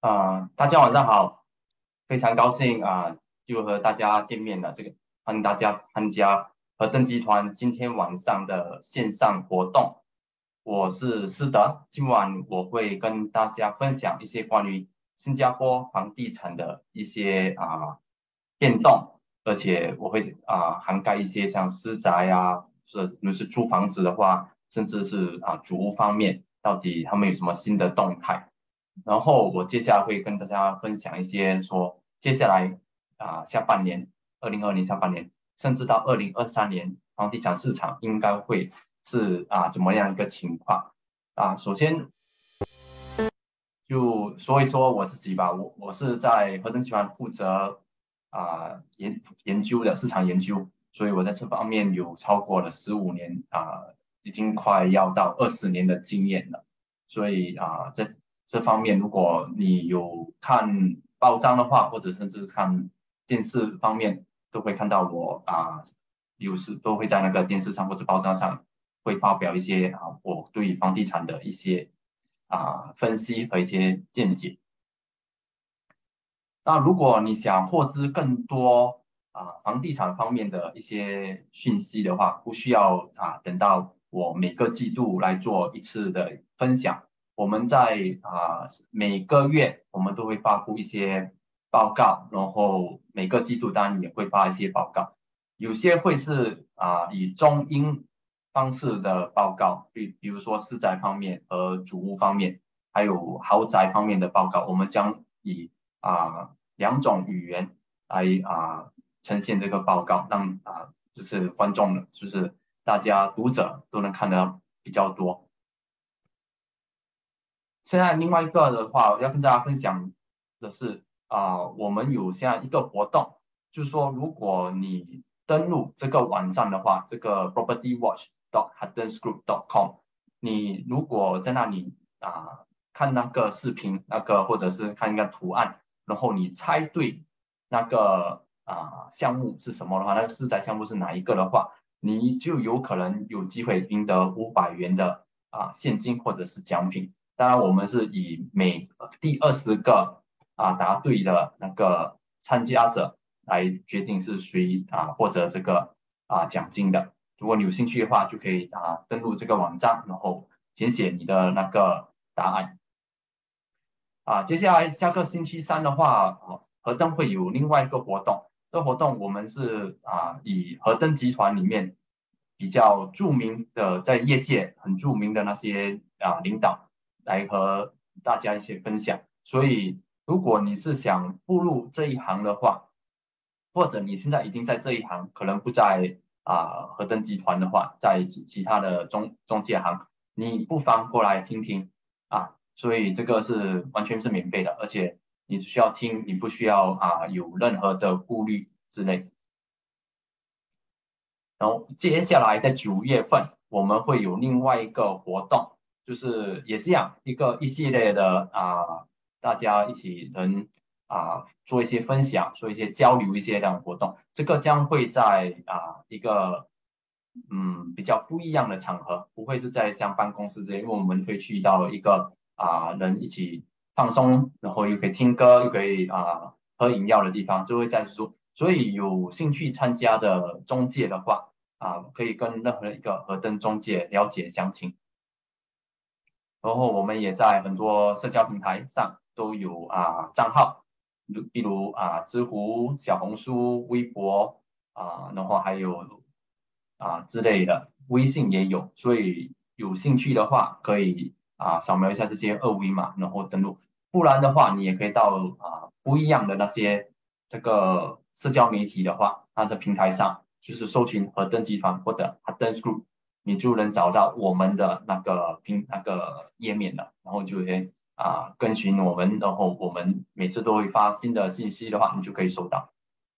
大家晚上好，非常高兴又和大家见面了。欢迎大家参加和登集团今天晚上的线上活动。我是思德，今晚我会跟大家分享一些关于新加坡房地产的一些变动，而且我会涵盖一些像私宅如果是租房子的话，甚至是主屋方面，到底他们有什么新的动态。然后我接下来会跟大家分享一些说，接下来下半年2022年下半年，甚至到2023年，房地产市场应该会是怎么样一个情况首先就说一说我自己吧，我是在和登集团负责研究的市场研究，所以我在这方面有超过了15年已经快要到20年的经验了。所以在这方面，如果你有看报章的话，或者甚至看电视方面，都会看到我有时都会在那个电视上或者报章上会发表一些我对房地产的一些分析和一些见解。那如果你想获知更多房地产方面的一些讯息的话，不需要等到我每个季度来做一次的分享。我们在每个月我们都会发布一些报告，然后每个季度当然也会发一些报告，有些会是以中英方式的报告，比如说私宅方面和主屋方面，还有豪宅方面的报告，我们将以两种语言来呈现这个报告，让就是观众就是大家读者都能看得比较多。现在另外一个的话，我要跟大家分享的是我们有现在一个活动，就是说如果你登录这个网站的话，这个 propertywatch.huddensgroup.com， 你如果在那里看那个视频，或者是看一个图案，然后你猜对那个项目是什么的话，那个私宅项目是哪一个的话，你就有可能有机会赢得500元的现金或者是奖品。当然，我们是以第20个答对的那个参加者来决定是谁获得这个奖金的。如果你有兴趣的话，就可以登录这个网站，然后填写你的那个答案。接下来下个星期三的话，和登会有另外一个活动。这个活动我们是以和登集团里面比较著名的，在业界很著名的那些领导来和大家一起分享。所以如果你是想步入这一行的话，或者你现在已经在这一行，可能不在和登集团的话，在其他的中介行，你不妨过来听听所以这个是完全是免费的，而且你只需要听，你不需要有任何的顾虑之类。然后接下来在9月份，我们会有另外一个活动，就是也是一系列的大家一起能做一些分享，做一些交流一些这样的活动。这个将会在一个比较不一样的场合，不会是在像办公室这类，因为我们会去到一个人一起放松，然后又可以听歌，又可以喝饮料的地方，就会在说。所以有兴趣参加的中介的话可以跟任何一个和登中介了解详情。然后我们也在很多社交平台上都有账号，比如知乎、小红书、微博然后还有之类的，微信也有，所以有兴趣的话可以扫描一下这些二维码，然后登录。不然的话，你也可以到不一样的那些这个社交媒体的话，它的平台上就是搜寻和登集团或者 Huddens Group， 你就能找到我们的那个页面了，然后就可以跟循我们，然后我们每次都会发新的信息的话，你就可以收到。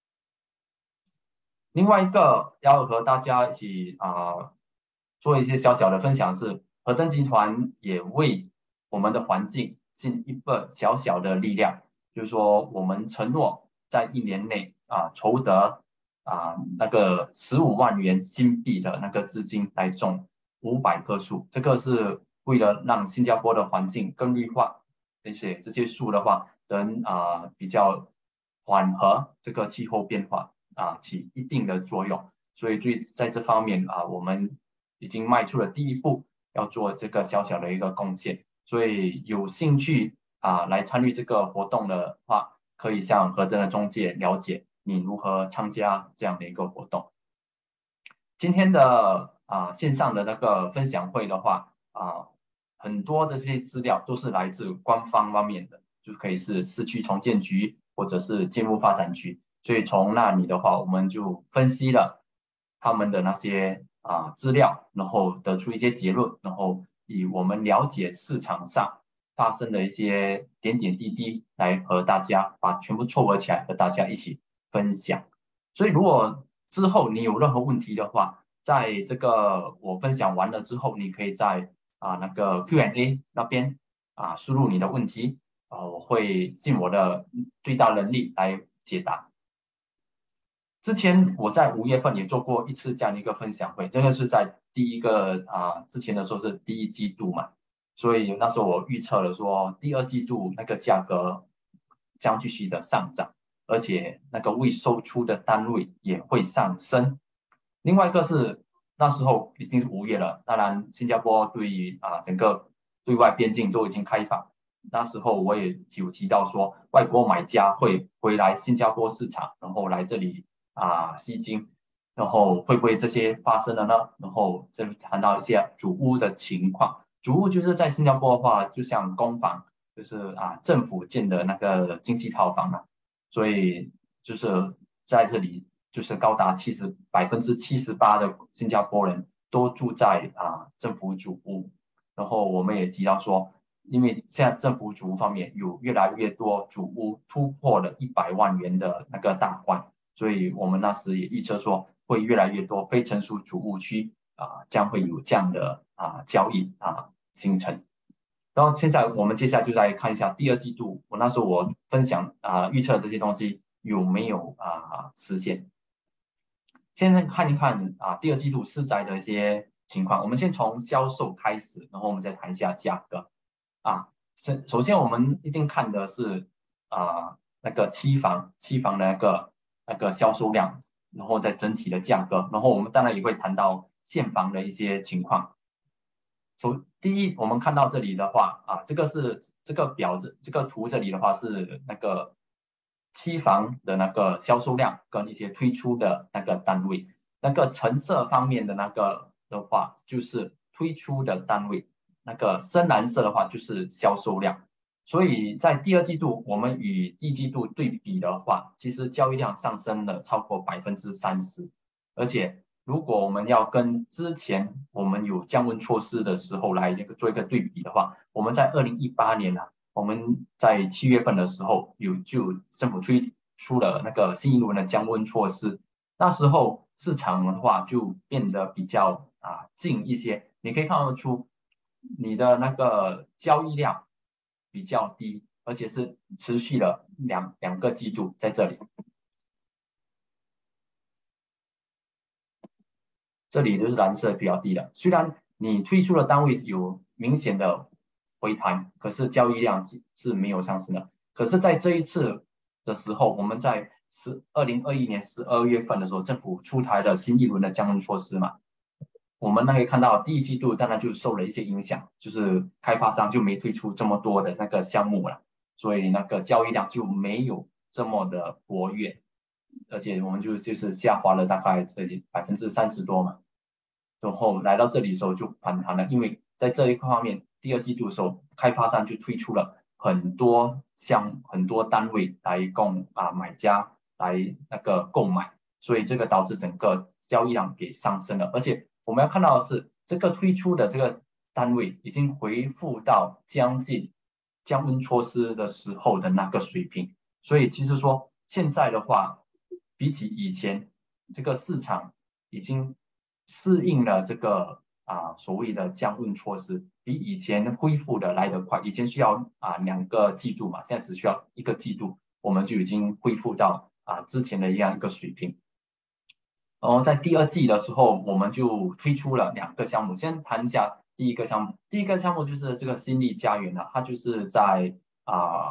另外一个要和大家一起做一些小小的分享是，和登集团也为我们的环境尽一份小小的力量，就是说我们承诺在1年内筹得那个15万元新币的那个资金来种500棵树，这个是为了让新加坡的环境更绿化，而且这些树的话能比较缓和这个气候变化起一定的作用。所以在这方面我们已经迈出了第一步，要做这个小小的一个贡献。所以有兴趣来参与这个活动的话，可以向和真的中介了解你如何参加这样的一个活动。今天的线上的那个分享会的话很多的这些资料都是来自官方方面的，就是可以是市区重建局或者是建物发展局，所以从那里的话，我们就分析了他们的那些资料，然后得出一些结论，然后以我们了解市场上发生的一些点点滴滴来和大家把全部凑合起来，和大家一起分享。所以如果之后你有任何问题的话，在这个我分享完了之后，你可以在那个 Q&A 那边输入你的问题我会尽我的最大能力来解答。之前我在5月份也做过一次这样的一个分享会，这个是在第一个之前的时候是第1季度嘛，所以那时候我预测了说第2季度那个价格将继续的上涨，而且那个未售出的单位也会上升。另外一个是那时候已经是5月了，当然新加坡对于整个对外边境都已经开放，那时候我也有提到说外国买家会回来新加坡市场，然后来这里吸金，然后会不会这些发生了呢？然后这谈到一些主屋的情况，主屋就是在新加坡的话，就像公房，就是政府建的那个经济套房所以就是在这里就是高达78%的新加坡人都住在政府主屋。然后我们也提到说，因为现在政府主屋方面有越来越多主屋突破了100万元的那个大关，所以我们那时也预测说会越来越多非成熟主屋区将会有这样的交易形成。然后现在我们接下来就来看一下第2季度，那时候我分享预测这些东西有没有实现。现在看一看第2季度市宅的一些情况，我们先从销售开始，然后我们再谈一下价格首先我们一定看的是那个期房的那个销售量，然后再整体的价格，然后我们当然也会谈到现房的一些情况。第一，我们看到这里的话这个是这个图这里的话是那个期房的那个销售量跟一些推出的那个单位，那个橙色方面的那个的话就是推出的单位，那个深蓝色的话就是销售量。所以在第2季度我们与第1季度对比的话，其实交易量上升了超过30%，而且如果我们要跟之前我们有降温措施的时候来做一个对比的话，我们在2018年我们在7月份的时候就政府推出了那个新一轮的降温措施，那时候市场的话就变得比较静一些，你可以看得出你的那个交易量比较低，而且是持续了两个季度在这里。这里就是蓝色比较低的，虽然你推出的单位有明显的回弹，可是交易量是没有上升的。可是在这一次的时候，我们在2021年12月份的时候，政府出台了新一轮的降温措施嘛，我们可以看到第1季度当然就受了一些影响，就是开发商就没推出这么多的那个项目了，所以那个交易量就没有这么的活跃。而且我们就是下滑了大概30%多嘛，然后来到这里的时候就反弹了，因为在这一方面第2季度的时候，开发商就推出了很多单位来供买家来那个购买，所以这个导致整个交易量给上升了。而且我们要看到的是，这个推出的这个单位已经恢复到将近降温措施的时候的那个水平，所以其实说现在的话，比起以前，这个市场已经适应了这个所谓的降温措施，比以前恢复的来得快。以前需要2个季度嘛，现在只需要1个季度，我们就已经恢复到之前的一个水平。然后在第2季的时候，我们就推出了2个项目。先谈一下第一个项目，第一个项目就是这个新力家园它就是在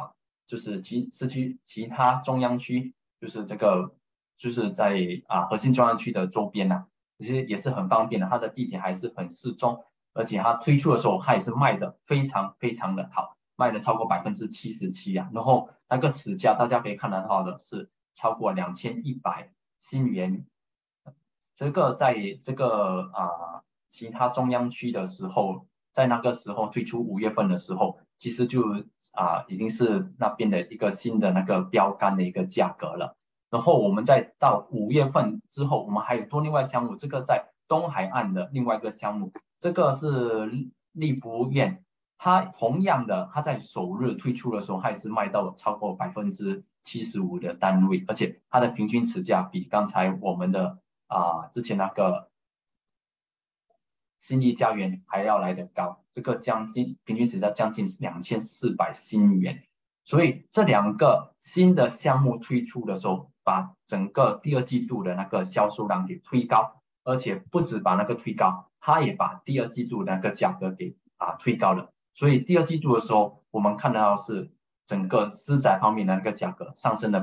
就是其他中央区，就是这个就是在核心中央区的周边呐，其实也是很方便的，它的地铁还是很适中，而且它推出的时候它也是卖的非常非常的好，卖的超过77%啊，然后那个尺价大家可以看得到的是超过2100新元，这个在这个其他中央区的时候，在那个时候推出5月份的时候，其实就已经是那边的一个新的那个标杆的一个价格了。然后我们再到5月份之后，我们还有多另外项目，这个在东海岸的另外一个项目，这个是立福苑，它同样的，它在首日推出的时候，它也是卖到超过75%的单位，而且它的平均尺价比刚才我们的之前那个信义家园还要来得高，这个平均尺价将近2400新元，所以这2个新的项目推出的时候，把整个第2季度的那个销售量给推高，而且不止把那个推高，它也把第2季度的那个价格给推高了，所以第2季度的时候，我们看到是整个私宅方面的那个价格上升了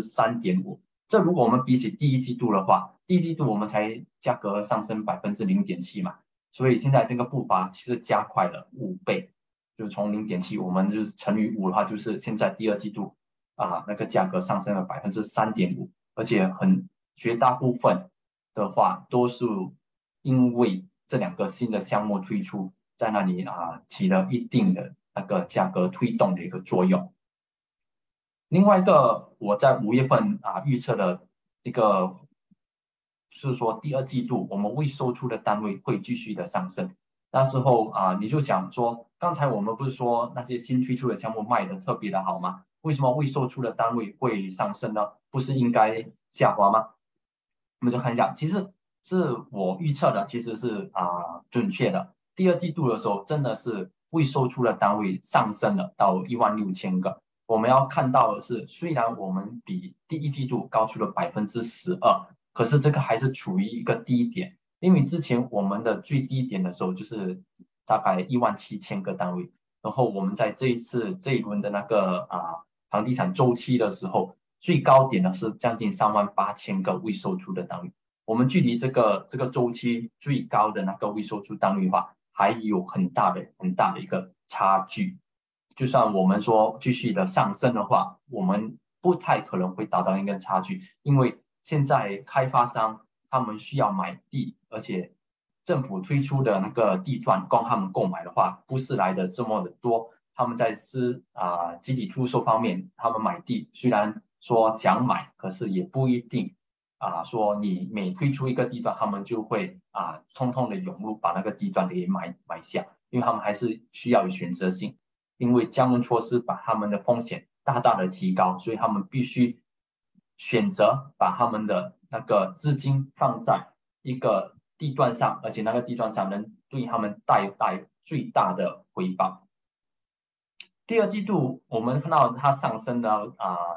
3.5%。这如果我们比起第1季度的话，第1季度我们才价格上升0.7%嘛，所以现在这个步伐其实加快了5倍，就是从0.7，我们就是乘以5的话，就是现在第2季度那个价格上升了3.5%，而且绝大部分的话都是因为这2个新的项目推出，在那里起了一定的那个价格推动的一个作用。另外一个我在5月份预测的一个，就是说第2季度我们未售出的单位会继续的上升。那时候你就想说，刚才我们不是说那些新推出的项目卖的特别的好吗？为什么未售出的单位会上升呢？不是应该下滑吗？我们就看一下，其实是我预测的，其实是准确的。第2季度的时候，真的是未售出的单位上升了到16000个。我们要看到的是，虽然我们比第1季度高出了12%，可是这个还是处于一个低点，因为之前我们的最低点的时候就是大概17000个单位，然后我们在这一轮的那个房地产周期的时候，最高点呢是将近38000个未售出的单位。我们距离这个周期最高的那个未售出单位的话，还有很大的一个差距。就算我们说继续的上升的话，我们不太可能会达到一个差距，因为现在开发商他们需要买地，而且政府推出的那个地段供他们购买的话，不是来的这么的多。他们在集体出售方面，他们买地虽然说想买，可是也不一定说你每推出一个地段，他们就会匆匆的涌入把那个地段给买下，因为他们还是需要有选择性。因为降温措施把他们的风险大大的提高，所以他们必须选择把他们的那个资金放在一个地段上，而且那个地段上能对他们带来最大的回报。第2季度我们看到它上升到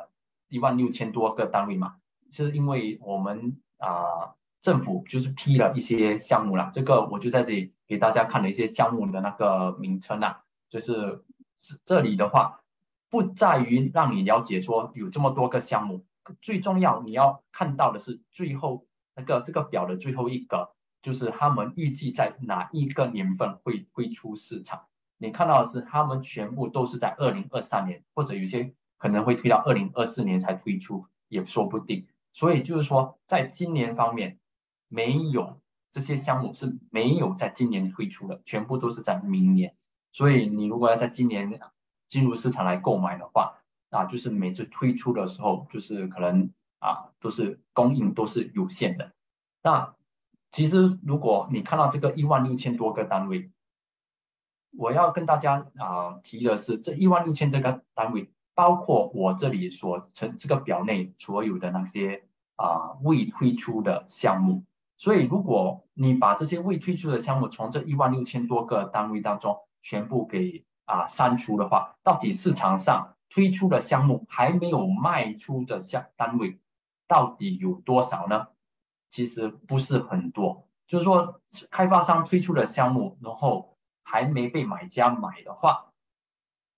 16000多个单位嘛，是因为我们政府就是批了一些项目啦，这个我就在这里给大家看了一些项目的那个名称就是这里的话，不在于让你了解说有这么多个项目，最重要你要看到的是最后这个表的最后一个，就是他们预计在哪一个年份会推出市场。你看到的是他们全部都是在2023年，或者有些可能会推到2024年才推出，也说不定。所以就是说，在今年方面，没有这些项目是没有在今年推出的，全部都是在明年。所以你如果要在今年进入市场来购买的话，就是每次推出的时候，就是可能都是供应都是有限的。那其实如果你看到这个16000多个单位，我要跟大家提的是，这16000这个单位，包括我这里这个表内所有的那些未推出的项目。所以如果你把这些未推出的项目从这16000多个单位当中全部给删除的话，到底市场上推出的项目还没有卖出的单位到底有多少呢？其实不是很多，就是说开发商推出的项目，然后还没被买家买的话，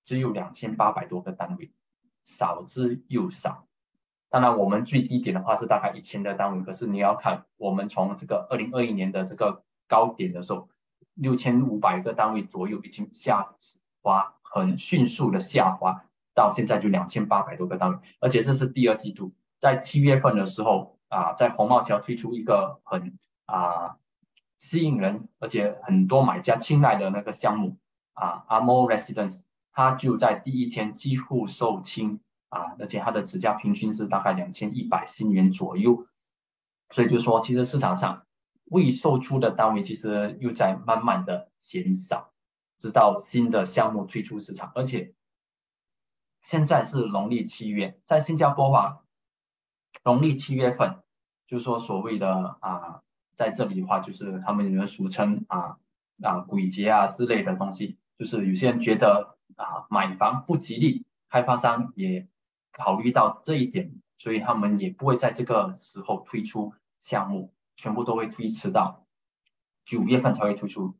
只有2800多个单位，少之又少。当然，我们最低点的话是大概1000的单位，可是你要看我们从这个2021年的这个高点的时候，6500个单位左右已经下滑，很迅速的下滑，到现在就2800多个单位，而且这是第二季度，在7月份的时候在红帽桥推出一个很吸引人，而且很多买家青睐的那个项目Amo Residence， 它就在第一天几乎售罄。而且它的指价平均是大概2100新元左右，所以就说其实市场上未售出的单位其实又在慢慢的减少，直到新的项目推出市场。而且现在是农历7月，在新加坡话，农历7月份，就是说所谓的在这里的话就是他们有人俗称鬼节之类的东西，就是有些人觉得买房不吉利，开发商也考虑到这一点，所以他们也不会在这个时候推出项目，全部都会推迟到9月份才会推出。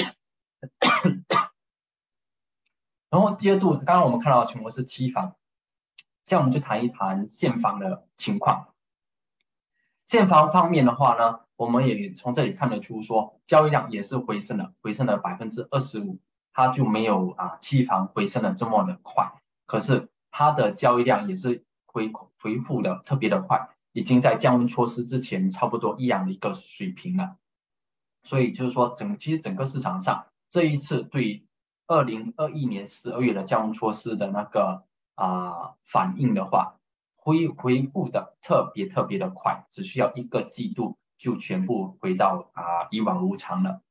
然后第二度，刚刚我们看到的全部是期房，现在我们就谈一谈现房的情况。现房方面的话呢，我们也从这里看得出说，交易量也是回升了25%，它就没有期房回升的这么的快，可是它的交易量也是恢复的特别的快，已经在降温措施之前差不多一样的一个水平了。所以就是说其实整个市场上这一次对2021年12月的降温措施的那个反应的话，恢复的特别的快，只需要1个季度就全部回到一往无常了。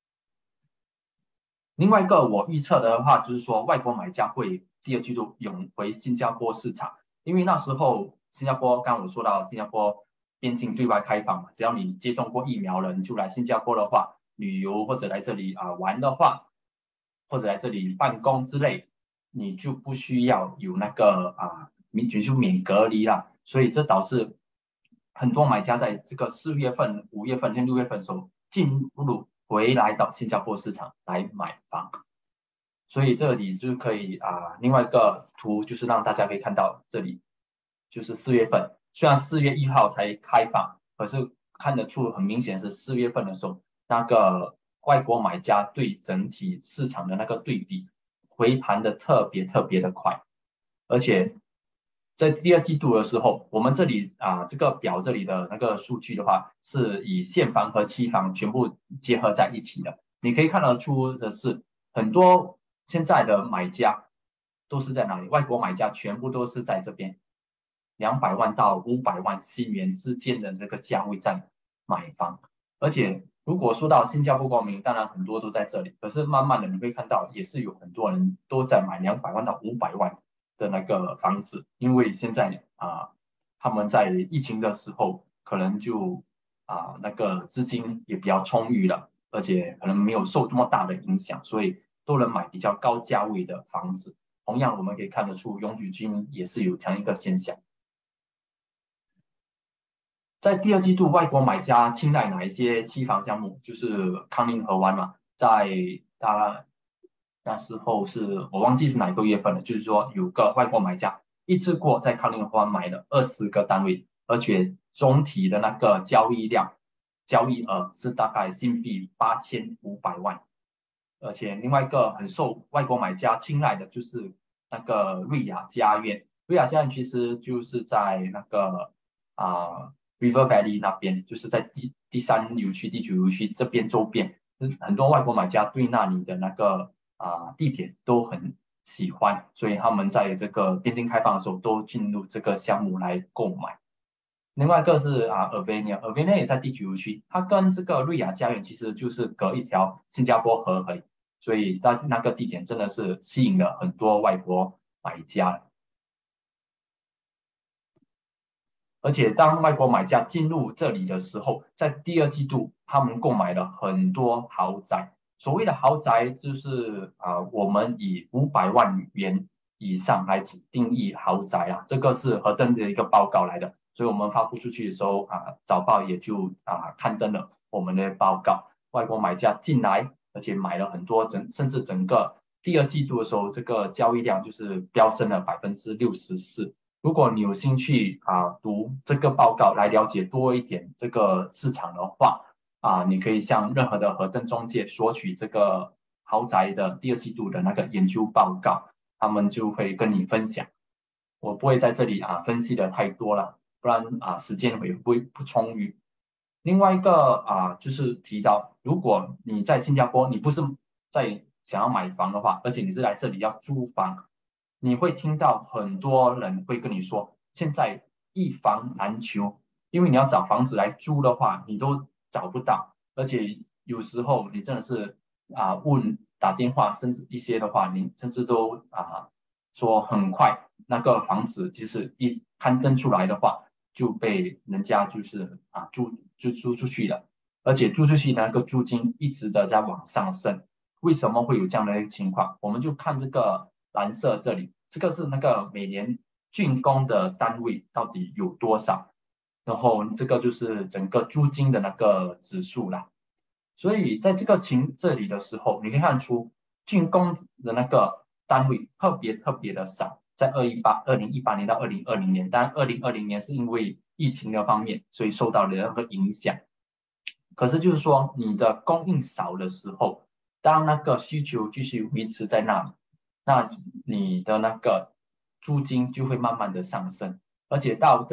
另外一个我预测的话就是说，外国买家会第二季度涌回新加坡市场，因为那时候新加坡刚刚我说到新加坡边境对外开放嘛，只要你接种过疫苗了，你就来新加坡的话，旅游或者来这里玩的话，或者来这里办公之类，你就不需要有那个就免隔离了，所以这导致很多买家在这个4月份、5月份跟6月份的时候进入回来到新加坡市场来买房。所以这里就可以另外一个图就是让大家可以看到，这里就是4月份，虽然4月1号才开放，可是看得出很明显是4月份的时候，那个外国买家对整体市场的那个对比回弹的特别的快，而且在第二季度的时候，我们这里这个表这里的那个数据的话，是以现房和期房全部结合在一起的，你可以看得出的是很多现在的买家都是在哪里？外国买家全部都是在这边200万到500万新元之间的这个价位在买房，而且如果说到新加坡国民，当然很多都在这里，可是慢慢的你会看到也是有很多人都在买200万到500万的那个房子，因为现在他们在疫情的时候可能就那个资金也比较充裕了，而且可能没有受这么大的影响，所以都能买比较高价位的房子。同样我们可以看得出永久居民也是有这样一个现象。在第二季度，外国买家青睐哪一些期房项目？就是康宁河湾嘛，在那时候是我忘记是哪一个月份了，就是说有个外国买家一次过在康宁河湾买了20个单位，而且总体的那个交易额是大概新币8500万，而且另外一个很受外国买家青睐的就是那个瑞雅家苑。瑞雅家苑其实就是在那个River Valley 那边，就是在第3游区、第9游区这边周边，很多外国买家对那里的那个地点都很喜欢，所以他们在这个边境开放的时候都进入这个项目来购买。另外一个是Avenia 也在第9游区，它跟这个瑞雅家园其实就是隔一条新加坡河而已，所以在那个地点真的是吸引了很多外国买家。而且当外国买家进入这里的时候，在第二季度他们购买了很多豪宅。所谓的豪宅就是我们以500万元以上来定义豪宅这个是核登的一个报告来的，所以我们发布出去的时候早报也就刊登了我们的报告。外国买家进来，而且买了很多甚至整个第二季度的时候，这个交易量就是飙升了64%。如果你有兴趣读这个报告来了解多一点这个市场的话，你可以向任何的核登中介索取这个豪宅的第二季度的那个研究报告，他们就会跟你分享。我不会在这里分析的太多了，不然时间会不充裕。另外一个就是提到，如果你在新加坡，你不是在想要买房的话，而且你是来这里要租房，你会听到很多人会跟你说，现在一房难求，因为你要找房子来租的话，你都找不到，而且有时候你真的是打电话，甚至一些的话，你甚至都说很快那个房子就是一刊登出来的话，就被人家就是租出去了，而且租出去那个租金一直的在往上升。为什么会有这样的一个情况？我们就看这个蓝色这里，这个是那个每年竣工的单位到底有多少，然后这个就是整个租金的那个指数啦。所以在这里的时候，你可以看出竣工的那个单位特别的少，在2018年到2020年，当然2020年是因为疫情的方面，所以受到了那个影响。可是就是说，你的供应少的时候，当那个需求继续维持在那里，那你的那个租金就会慢慢的上升，而且到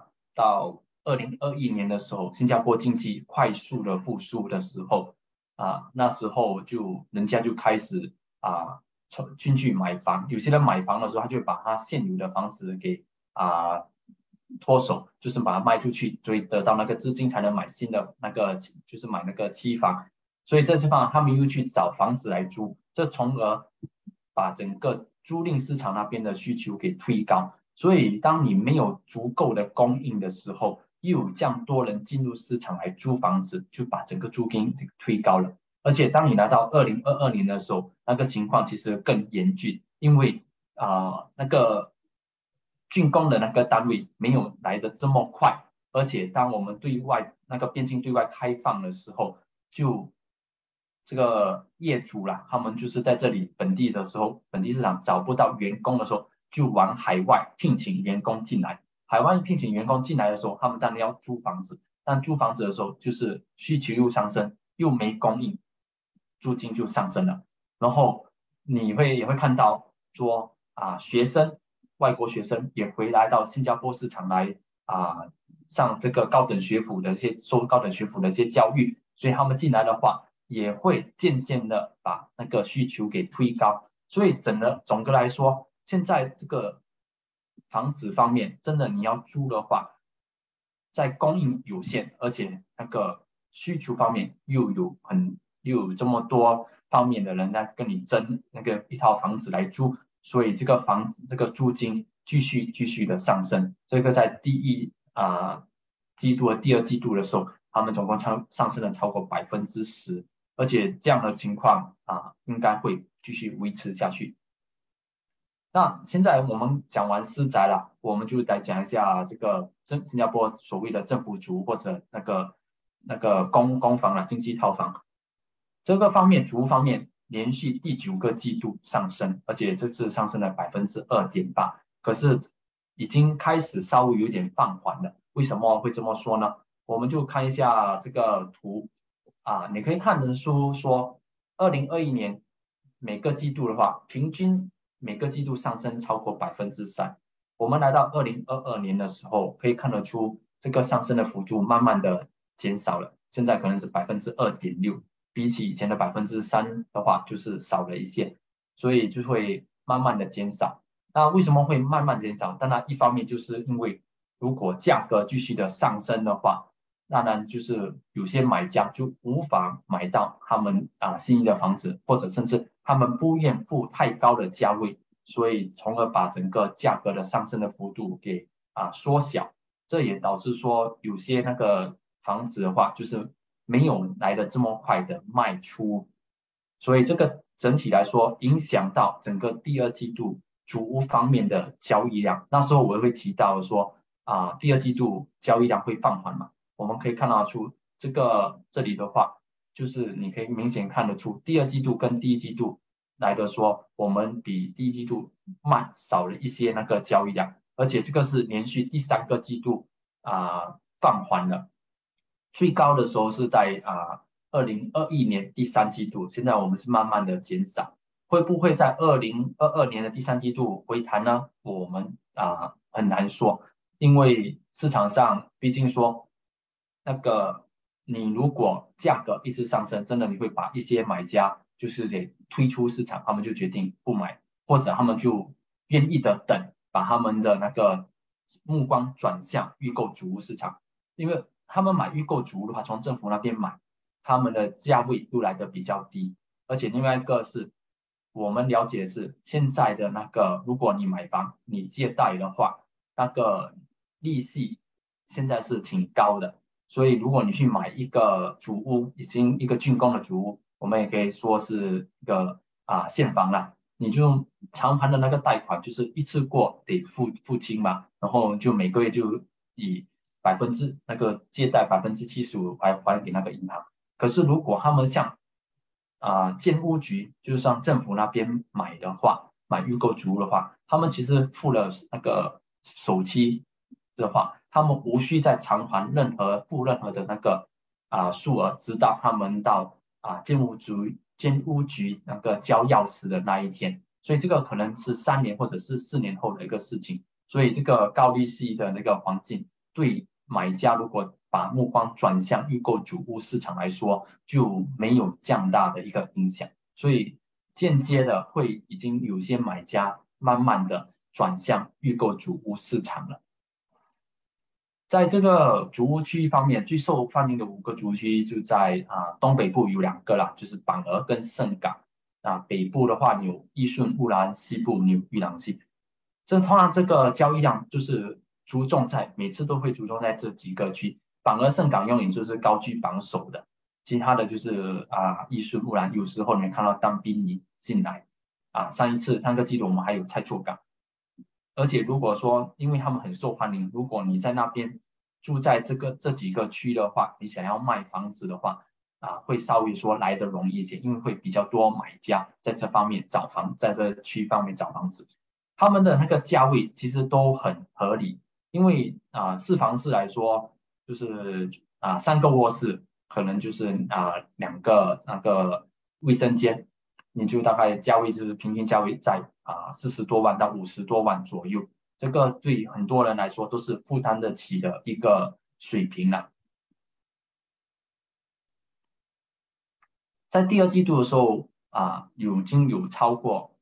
2021年的时候，新加坡经济快速的复苏的时候，那时候人家就开始进去买房，有些人买房的时候，他就把他现有的房子给脱手，就是把它卖出去，所以得到那个资金才能买新的那个，就是买那个期房。所以这地方他们又去找房子来租，这从而把整个租赁市场那边的需求给推高。所以当你没有足够的供应的时候，又有这样多人进入市场来租房子，就把整个租金推高了。而且当你来到2022年的时候，那个情况其实更严峻，因为那个竣工的那个单位没有来的这么快，而且当我们对外那个边境对外开放的时候，就这个业主啦，他们就是在这里本地的时候，本地市场找不到员工的时候，就往海外聘请员工进来。海外聘请员工进来的时候，他们当然要租房子，但租房子的时候，就是需求又上升，又没供应，租金就上升了。然后你也会看到说外国学生也回来到新加坡市场来上这个受高等学府的一些教育，所以他们进来的话，也会渐渐的把那个需求给推高。所以总的来说，现在这个房子方面，真的你要租的话，在供应有限，而且那个需求方面又有这么多方面的人在跟你争那个一套房子来租，所以这个租金继续的上升。这个在季度和第二季度的时候，他们总共上升了超过10%，而且这样的情况应该会继续维持下去。那现在我们讲完私宅了，我们就来讲一下这个新加坡所谓的政府族或者那个公房啦，经济套房。这个方面，主屋方面连续第9个季度上升，而且这次上升了2.8%，可是已经开始稍微有点放缓了。为什么会这么说呢？我们就看一下这个图你可以看得出说，2021年每个季度的话，平均每个季度上升超过3%。我们来到2022年的时候，可以看得出这个上升的幅度慢慢的减少了，现在可能是2.6%，比起以前的3%的话，就是少了一些，所以就会慢慢的减少。那为什么会慢慢减少？当然，一方面就是因为如果价格继续的上升的话，当然就是有些买家就无法买到他们心仪的房子，或者甚至他们不愿付太高的价位，所以从而把整个价格的上升的幅度给缩小。这也导致说有些那个房子的话，就是没有来的这么快的卖出，所以这个整体来说影响到整个第二季度主屋方面的交易量。那时候我会提到说第二季度交易量会放缓嘛，我们可以看得出这里的话，就是你可以明显看得出第二季度跟第一季度来的说，我们比第一季度少了一些那个交易量，而且这个是连续第3个季度放缓了，最高的时候是在2021年第3季度，现在我们是慢慢的减少，会不会在2022年的第3季度回弹呢？我们很难说，因为市场上毕竟说那个你如果价格一直上升，真的你会把一些买家就是得推出市场，他们就决定不买，或者他们就愿意的等，把他们的那个目光转向预购主屋市场，因为他们买预购主屋的话，从政府那边买，他们的价位又来的比较低，而且另外一个是我们了解的是现在的那个，如果你买房你借贷的话，那个利息现在是挺高的，所以如果你去买一个主屋，已经一个竣工的主屋，我们也可以说是一个现房啦，你就偿还的那个贷款就是一次过得付清嘛，然后就每个月就以那个借贷75%来还给那个银行。可是如果他们像建屋局，就是像政府那边买的话，买预购主屋的话，他们其实付了那个首期的话，他们无需再偿还付任何的那个数额，直到他们到建屋局那个交钥匙的那一天，所以这个可能是3年或者是4年后的一个事情，所以这个高利息的那个环境对买家如果把目光转向预购主屋市场来说，就没有这样大的一个影响，所以间接的会已经有些买家慢慢的转向预购主屋市场了。在这个主屋区方面，最受欢迎的5个主屋区就在东北部有2个啦，就是榜鹅跟盛港。北部的话有义顺、乌兰，西部有裕廊西。通常这个交易量就是每次都会注重在这几个区，榜鹅、盛港永远就是高居榜首的，其他的就是义顺、乌兰，有时候你看到当兵役进来上个季度我们还有蔡厝港。而且如果说因为他们很受欢迎，如果你在那边住在这几个区的话，你想要卖房子的话会稍微说来得容易一些，因为会比较多买家在这方面在这区方面找房子，他们的那个价位其实都很合理，因为4房室来说就是3个卧室，可能就是2个那个卫生间，你就大概价位就是平均价位在40多万到50多万左右，这个对很多人来说都是负担得起的一个水平了。在第2季度的时候已经有超过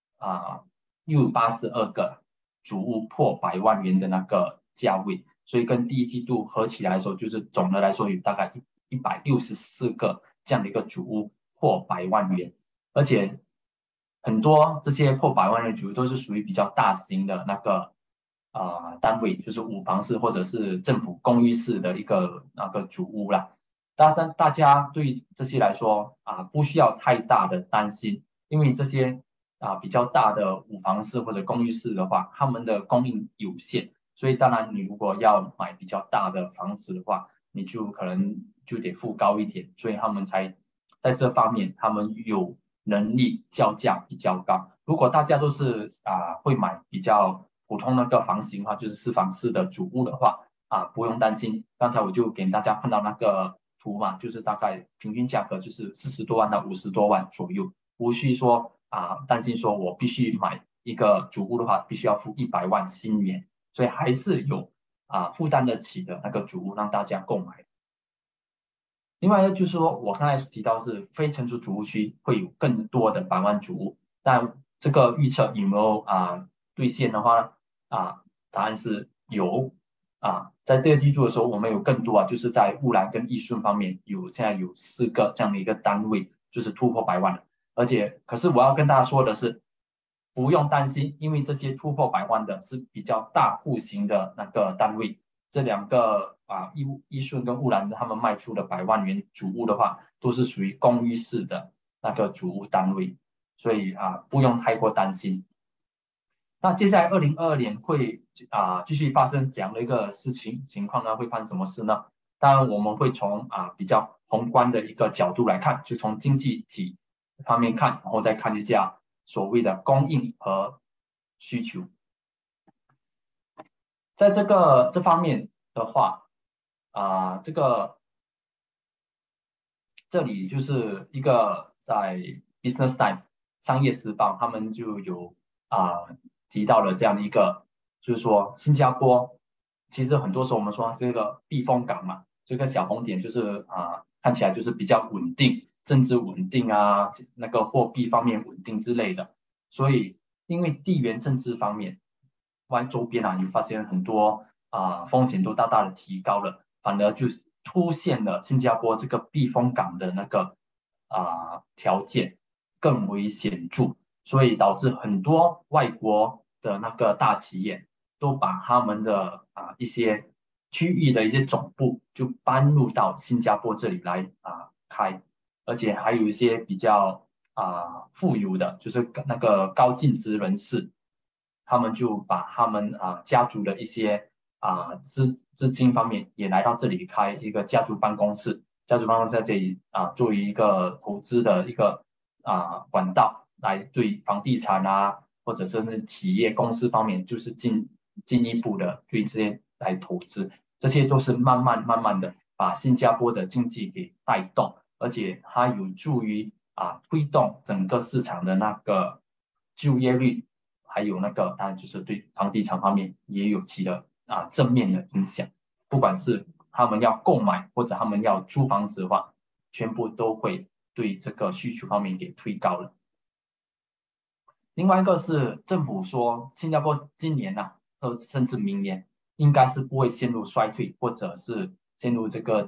682个主屋破100万元的那个价位，所以跟第1季度合起来的时候，就是总的来说有大概164个这样的一个主屋破100万元，而且很多这些破100万元的主屋都是属于比较大型的那个单位，就是5房室或者是政府公寓式的一个那个主屋啦。大家对这些来说不需要太大的担心，因为这些比较大的5房室或者公寓式的话，他们的供应有限，所以当然你如果要买比较大的房子的话，你就可能就得付高一点，所以他们才在这方面他们有能力叫价比较高。如果大家都是会买比较普通那个房型的话，就是4房室的主屋的话不用担心。刚才我就给大家看到那个图嘛，就是大概平均价格就是40多万到50多万左右，无需说担心说我必须买一个主屋的话，必须要付100万新元，所以还是有负担得起的那个主屋让大家购买。另外呢，就是说我刚才提到是非成熟主屋区会有更多的100万主屋，但这个预测有没有兑现的话答案是有在第2季度的时候，我们有更多就是在乌兰跟义顺方面现在有4个这样的一个单位，就是突破100万了。而且，可是我要跟大家说的是，不用担心，因为这些突破100万的是比较大户型的那个单位。这2个义顺跟乌兰他们卖出的100万元主屋的话，都是属于公寓式的那个主屋单位，所以不用太过担心。那接下来2022年会继续发生这样的一个情况呢？会发生什么事呢？当然我们会从比较宏观的一个角度来看，就从经济体方面看，然后再看一下所谓的供应和需求。在这方面的话，这里就是一个在 Business Time 商业时报他们就有提到了这样的一个，就是说新加坡其实很多时候我们说它是一个避风港嘛，这个小红点就是看起来就是比较稳定，政治稳定啊，那个货币方面稳定之类的，所以因为地缘政治方面，湾周边你发现很多风险都大大的提高了，反而就是凸显了新加坡这个避风港的那个条件更为显著，所以导致很多外国的那个大企业都把他们的一些区域的一些总部就搬入到新加坡这里来开，而且还有一些比较富有的，就是那个高净值人士，他们就把他们家族的一些资金方面也来到这里开一个家族办公室，家族办公室在这里作为一个投资的一个管道，来对房地产或者是企业公司方面，就是进一步的对这些来投资，这些都是慢慢的把新加坡的经济给带动，而且它有助于推动整个市场的那个就业率，还有那个当然就是对房地产方面也有起了正面的影响，不管是他们要购买或者他们要租房子的话，全部都会对这个需求方面给推高了。另外一个是政府说，新加坡今年甚至明年应该是不会陷入衰退，或者是陷入这个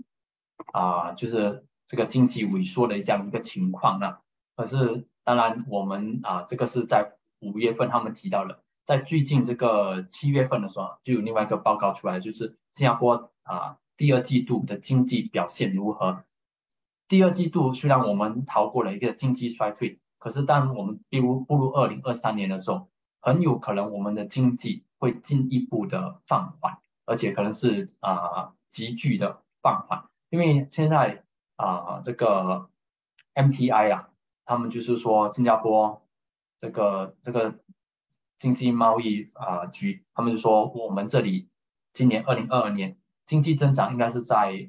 就是这个经济萎缩的这样一个情况可是当然我们这个是在5月份他们提到了，在最近这个7月份的时候，就有另外一个报告出来，就是新加坡第2季度的经济表现如何。第2季度虽然我们逃过了一个经济衰退，可是当我们步入2023年的时候，很有可能我们的经济会进一步的放缓，而且可能是急剧的放缓，因为现在这个 MTI 他们就是说新加坡这个经济贸易局，他们就说我们这里今年2022年经济增长应该是在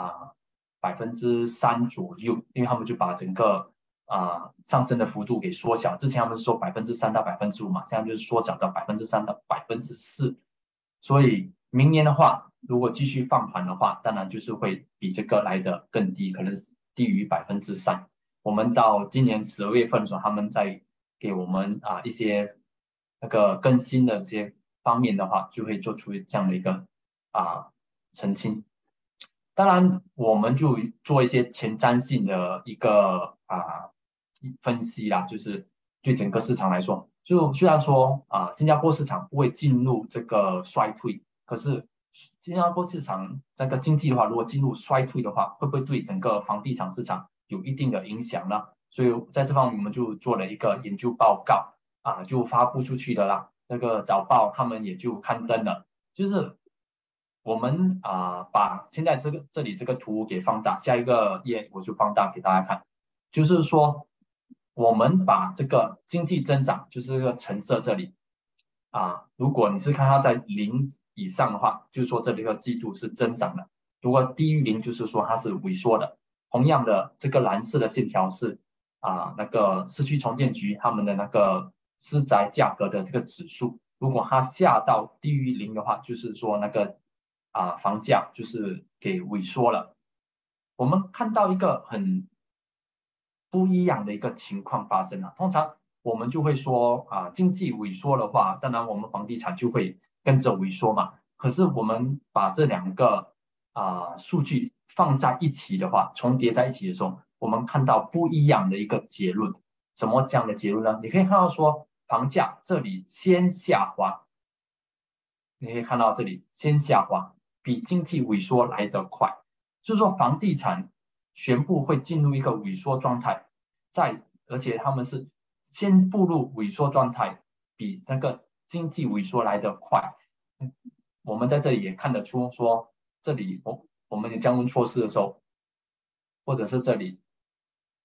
3%左右，因为他们就把整个上升的幅度给缩小，之前他们是说3%到5%嘛，现在就是缩小到3%到4%，所以明年的话，如果继续放缓的话，当然就是会比这个来的更低，可能低于3%。我们到今年12月份的时候，他们在给我们一些那个更新的这些方面的话，就会做出这样的一个澄清。当然，我们就做一些前瞻性的一个分析啦，就是对整个市场来说，就虽然说新加坡市场不会进入这个衰退，可是新加坡市场那个经济的话，如果进入衰退的话，会不会对整个房地产市场有一定的影响呢？所以在这方面我们就做了一个研究报告就发布出去的啦，那个早报他们也就刊登了，就是我们把现在这里这个图给放大，下一个页我就放大给大家看，就是说我们把这个经济增长，就是这个橙色这里如果你是看它在0以上的话，就是说这里个季度是增长的；如果低于0，就是说它是萎缩的。同样的，这个蓝色的线条是那个市区重建局他们的那个私宅价格的这个指数，如果它下到低于0的话，就是说那个房价就是给萎缩了。我们看到一个很不一样的一个情况发生了。通常我们就会说经济萎缩的话，当然我们房地产就会跟着萎缩嘛。可是我们把这2个数据放在一起的话，重叠在一起的时候，我们看到不一样的一个结论。什么这样的结论呢？你可以看到说房价这里先下滑，你可以看到这里先下滑，比经济萎缩来得快，就是说房地产全部会进入一个萎缩状态，而且他们是先步入萎缩状态，比那个经济萎缩来得快。我们在这里也看得出说，这里我们的降温措施的时候，或者是这里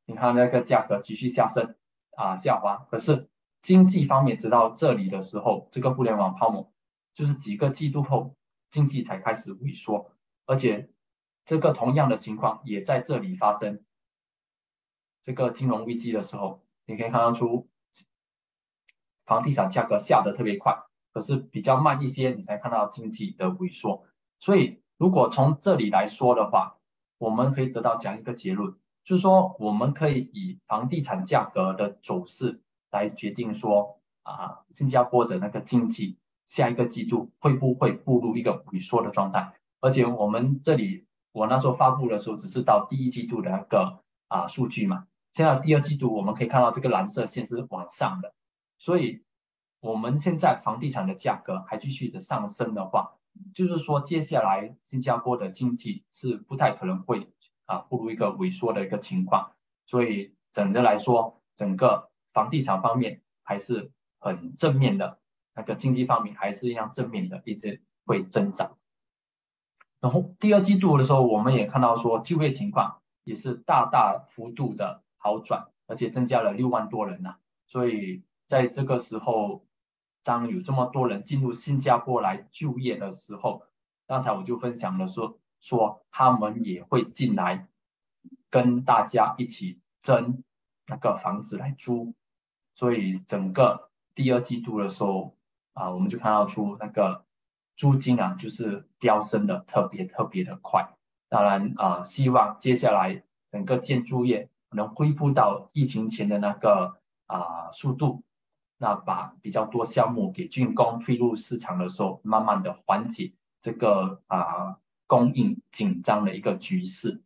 你看那个价格继续下滑，可是经济方面直到这里的时候，这个互联网泡沫就是几个季度后经济才开始萎缩，而且这个同样的情况也在这里发生。这个金融危机的时候，你可以看得出房地产价格下得特别快，可是比较慢一些，你才看到经济的萎缩。所以如果从这里来说的话，我们可以得到这样一个结论，就是说我们可以以房地产价格的走势来决定说新加坡的那个经济下一个季度会不会步入一个萎缩的状态。而且我们这里我那时候发布的时候只是到第一季度的那个数据嘛，现在第二季度我们可以看到这个蓝色线是往上的，所以我们现在房地产的价格还继续的上升的话，就是说接下来新加坡的经济是不太可能会步入一个萎缩的一个情况，所以整的来说，整个房地产方面还是很正面的，那个经济方面还是一样正面的，一直会增长。然后第二季度的时候，我们也看到说就业情况也是大大幅度的好转，而且增加了6万多人所以在这个时候，当有这么多人进入新加坡来就业的时候，刚才我就分享了说他们也会进来跟大家一起争那个房子来租，所以整个第二季度的时候我们就看到出那个租金就是飙升的特别的快。当然希望接下来整个建筑业能恢复到疫情前的那个速度，那把比较多项目给竣工推入市场的时候，慢慢的缓解这个供应紧张的一个局势。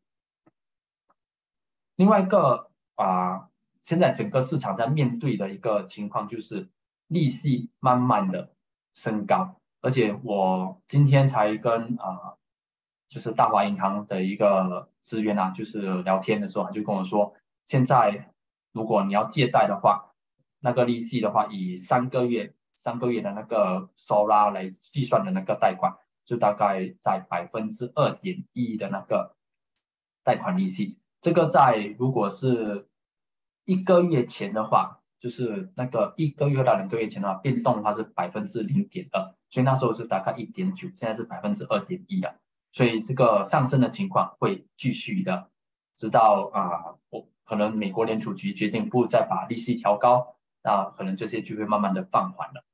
另外一个现在整个市场在面对的一个情况就是利息慢慢的升高，而且我今天才跟就是大华银行的一个职员就是聊天的时候，他就跟我说，现在如果你要借贷的话，那个利息的话，以3个月的那个 SORA 来计算的那个贷款，就大概在2.1%的那个贷款利息。这个如果是1个月前的话，就是那个1个月到2个月前的话，变动的话是0.2%，所以那时候是大概1.9%，现在是2.1%了。所以这个上升的情况会继续的，直到可能美国联储局决定不再把利息调高，那可能这些就会慢慢的放缓了。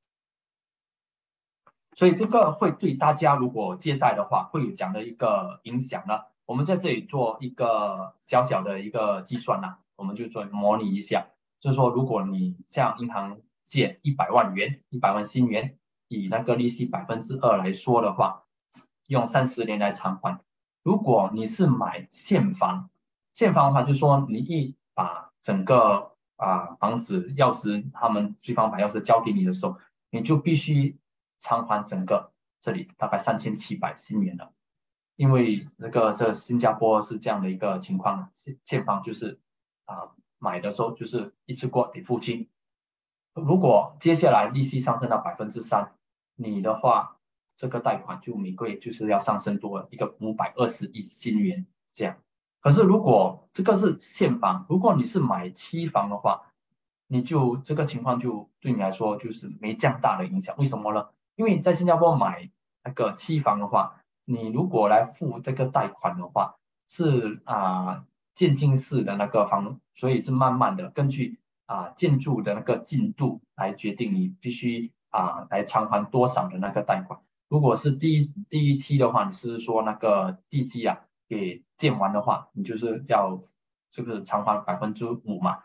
所以这个会对大家如果借贷的话，会有这样的一个影响呢。我们在这里做一个小小的一个计算我们就做模拟一下，就是说如果你向银行借100万元，100万新元，以那个利息2%来说的话，用30年来偿还。如果你是买现房的话，就是说你一把整个房子钥匙，他们对方把钥匙交给你的时候，你就必须偿还整个这里大概3700新元了。因为这新加坡是这样的一个情况，现房就是买的时候就是一次过得付清。如果接下来利息上升到3%，你的话这个贷款就每个月就是要上升多一个520亿新元这样。可是如果这个是现房，如果你是买期房的话，你就这个情况就对你来说就是没这样大的影响。为什么呢？因为在新加坡买那个期房的话，你如果来付这个贷款的话，是渐进式的那个所以是慢慢的根据建筑的那个进度来决定你必须来偿还多少的那个贷款。如果是第一期的话，你是说那个地基给建完的话，你就是要偿还5%嘛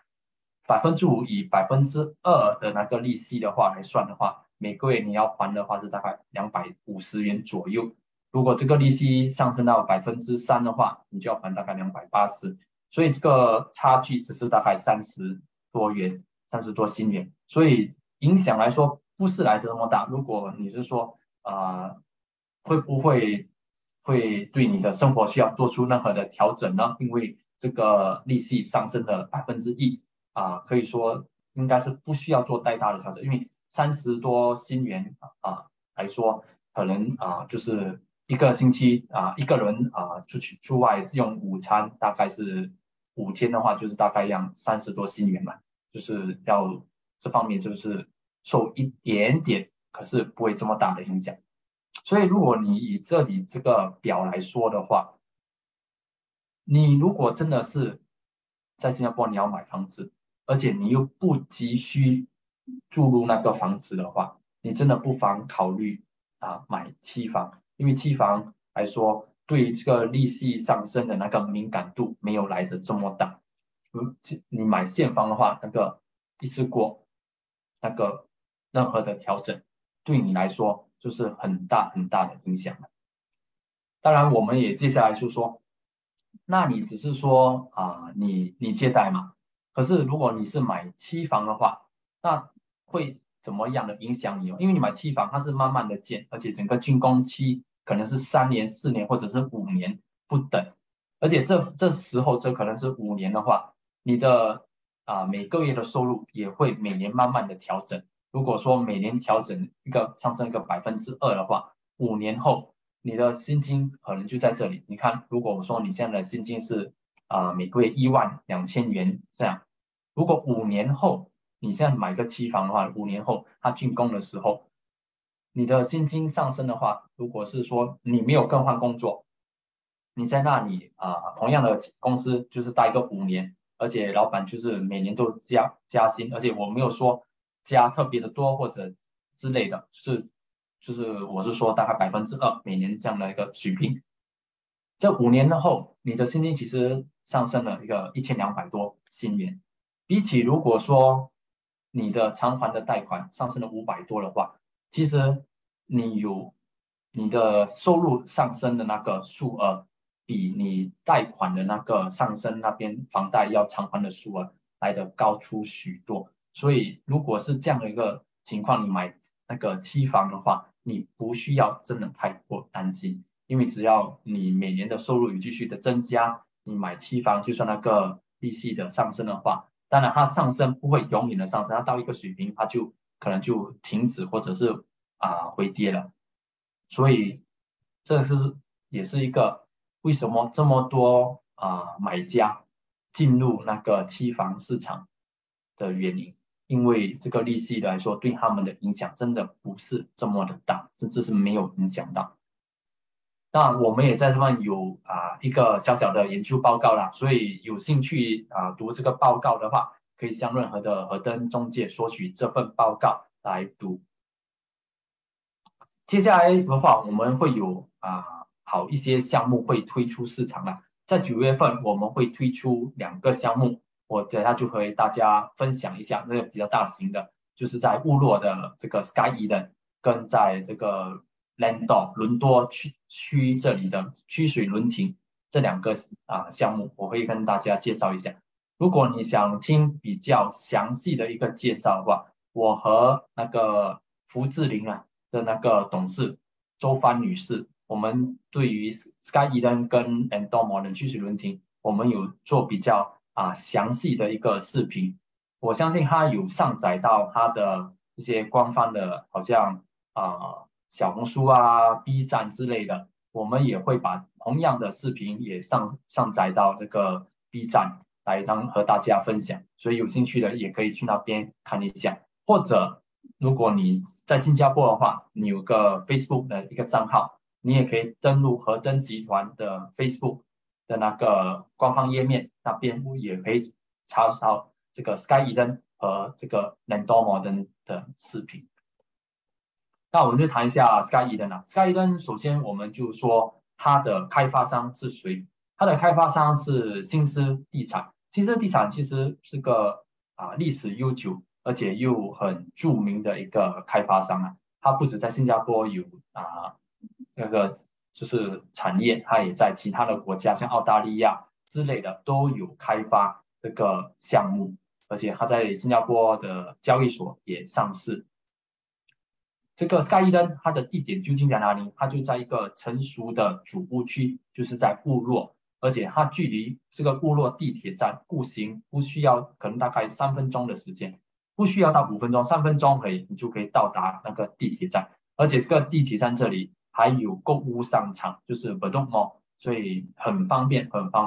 ，5%以2%的那个利息的话来算的话，每个月你要还的话是大概250元左右。如果这个利息上升到3%的话，你就要还大概280，所以这个差距只是大概30多元，30多新元，所以影响来说不是来的那么大。如果你是说会不会对你的生活需要做出任何的调整呢？因为这个利息上升了1%，可以说应该是不需要做太大的调整，因为30多新元来说，可能就是一个星期一个人出外用午餐大概是 5天的话，就是大概要30多新元嘛，就是要这方面就是受一点点，可是不会这么大的影响。所以如果你以这里这个表来说的话，你如果真的是在新加坡你要买房子，而且你又不急需注入那个房子的话，你真的不妨考虑买期房，因为期房来说对这个利息上升的那个敏感度没有来的这么大。你买现房的话，那个一次过那个任何的调整对你来说就是很大很大的影响。当然我们也接下来就说，那你只是说你借贷嘛，可是如果你是买期房的话，那会怎么样的影响你哦？因为你买期房它是慢慢的建，而且整个竣工期可能是3年、4年或者是5年不等，而且这时候这可能是5年的话，你的每个月的收入也会每年慢慢的调整。如果说每年调整上升一个2%的话，5年后你的薪金可能就在这里。你看，如果我说你现在的薪金是每个月12000元这样，如果5年后你现在买个期房的话，5年后它竣工的时候，你的薪金上升的话，如果是说你没有更换工作，你在那里同样的公司就是待个5年，而且老板就是每年都加薪，而且我没有说加特别的多或者之类的，就是我是说大概2%每年这样的一个水平。这5年后，你的薪金其实上升了一个1200多新元，比起如果说你的偿还的贷款上升了500多的话，其实你的收入上升的那个数额，比你贷款的那个上升那边房贷要偿还的数额来的高出许多。所以如果是这样的一个情况，你买那个期房的话，你不需要真的太过担心。因为只要你每年的收入有继续的增加，你买期房就算那个利息的上升的话，当然它上升不会永远的上升，它到一个水平它就可能就停止或者是回跌了。所以这也是一个为什么这么多买家进入那个期房市场的原因，因为这个利息来说对他们的影响真的不是这么的大，甚至是没有影响到。那我们也在这边有一个小小的研究报告啦，所以有兴趣读这个报告的话，可以向任何的核登中介索取这份报告来读。接下来的话，我们会有好一些项目会推出市场啦。在9月份我们会推出2个项目，我等下就和大家分享一下那个比较大型的，就是在乌洛的这个 Sky Eden 跟在这个伦多区这里的曲水轮亭这2个项目，我会跟大家介绍一下。如果你想听比较详细的一个介绍的话，我和那个福志玲的那个董事周帆女士，我们对于 Sky Eden 跟 Endormo 的曲水轮亭，我们有做比较详细的一个视频。我相信它有上载到它的一些官方的，好像小红书B 站之类的，我们也会把同样的视频也上载到这个 B 站来和大家分享，所以有兴趣的也可以去那边看一下，或者如果你在新加坡的话，你有个 Facebook 的一个账号，你也可以登录和登集团的 Facebook 的那个官方页面，那边也可以查到这个 Sky Eden 和这个 Landomo 的视频。那我们就谈一下 Sky Eden Sky Eden 首先我们就说它的开发商是谁？它的开发商是新思地产。新思地产其实是个历史悠久而且又很著名的一个开发商它不止在新加坡有那个就是产业，它也在其他的国家，像澳大利亚之类的都有开发这个项目，而且它在新加坡的交易所也上市。这个 Sky Eden 它的地点究竟在哪里？它就在一个成熟的主屋区，就是在部落，而且它距离这个部落地铁站步行不需要可能大概3分钟的时间，不需要到5分钟，3分钟你就可以到达那个地铁站，而且这个地铁站这里还有购物商场，就是 Bedok Mall，所以很方便，很方便。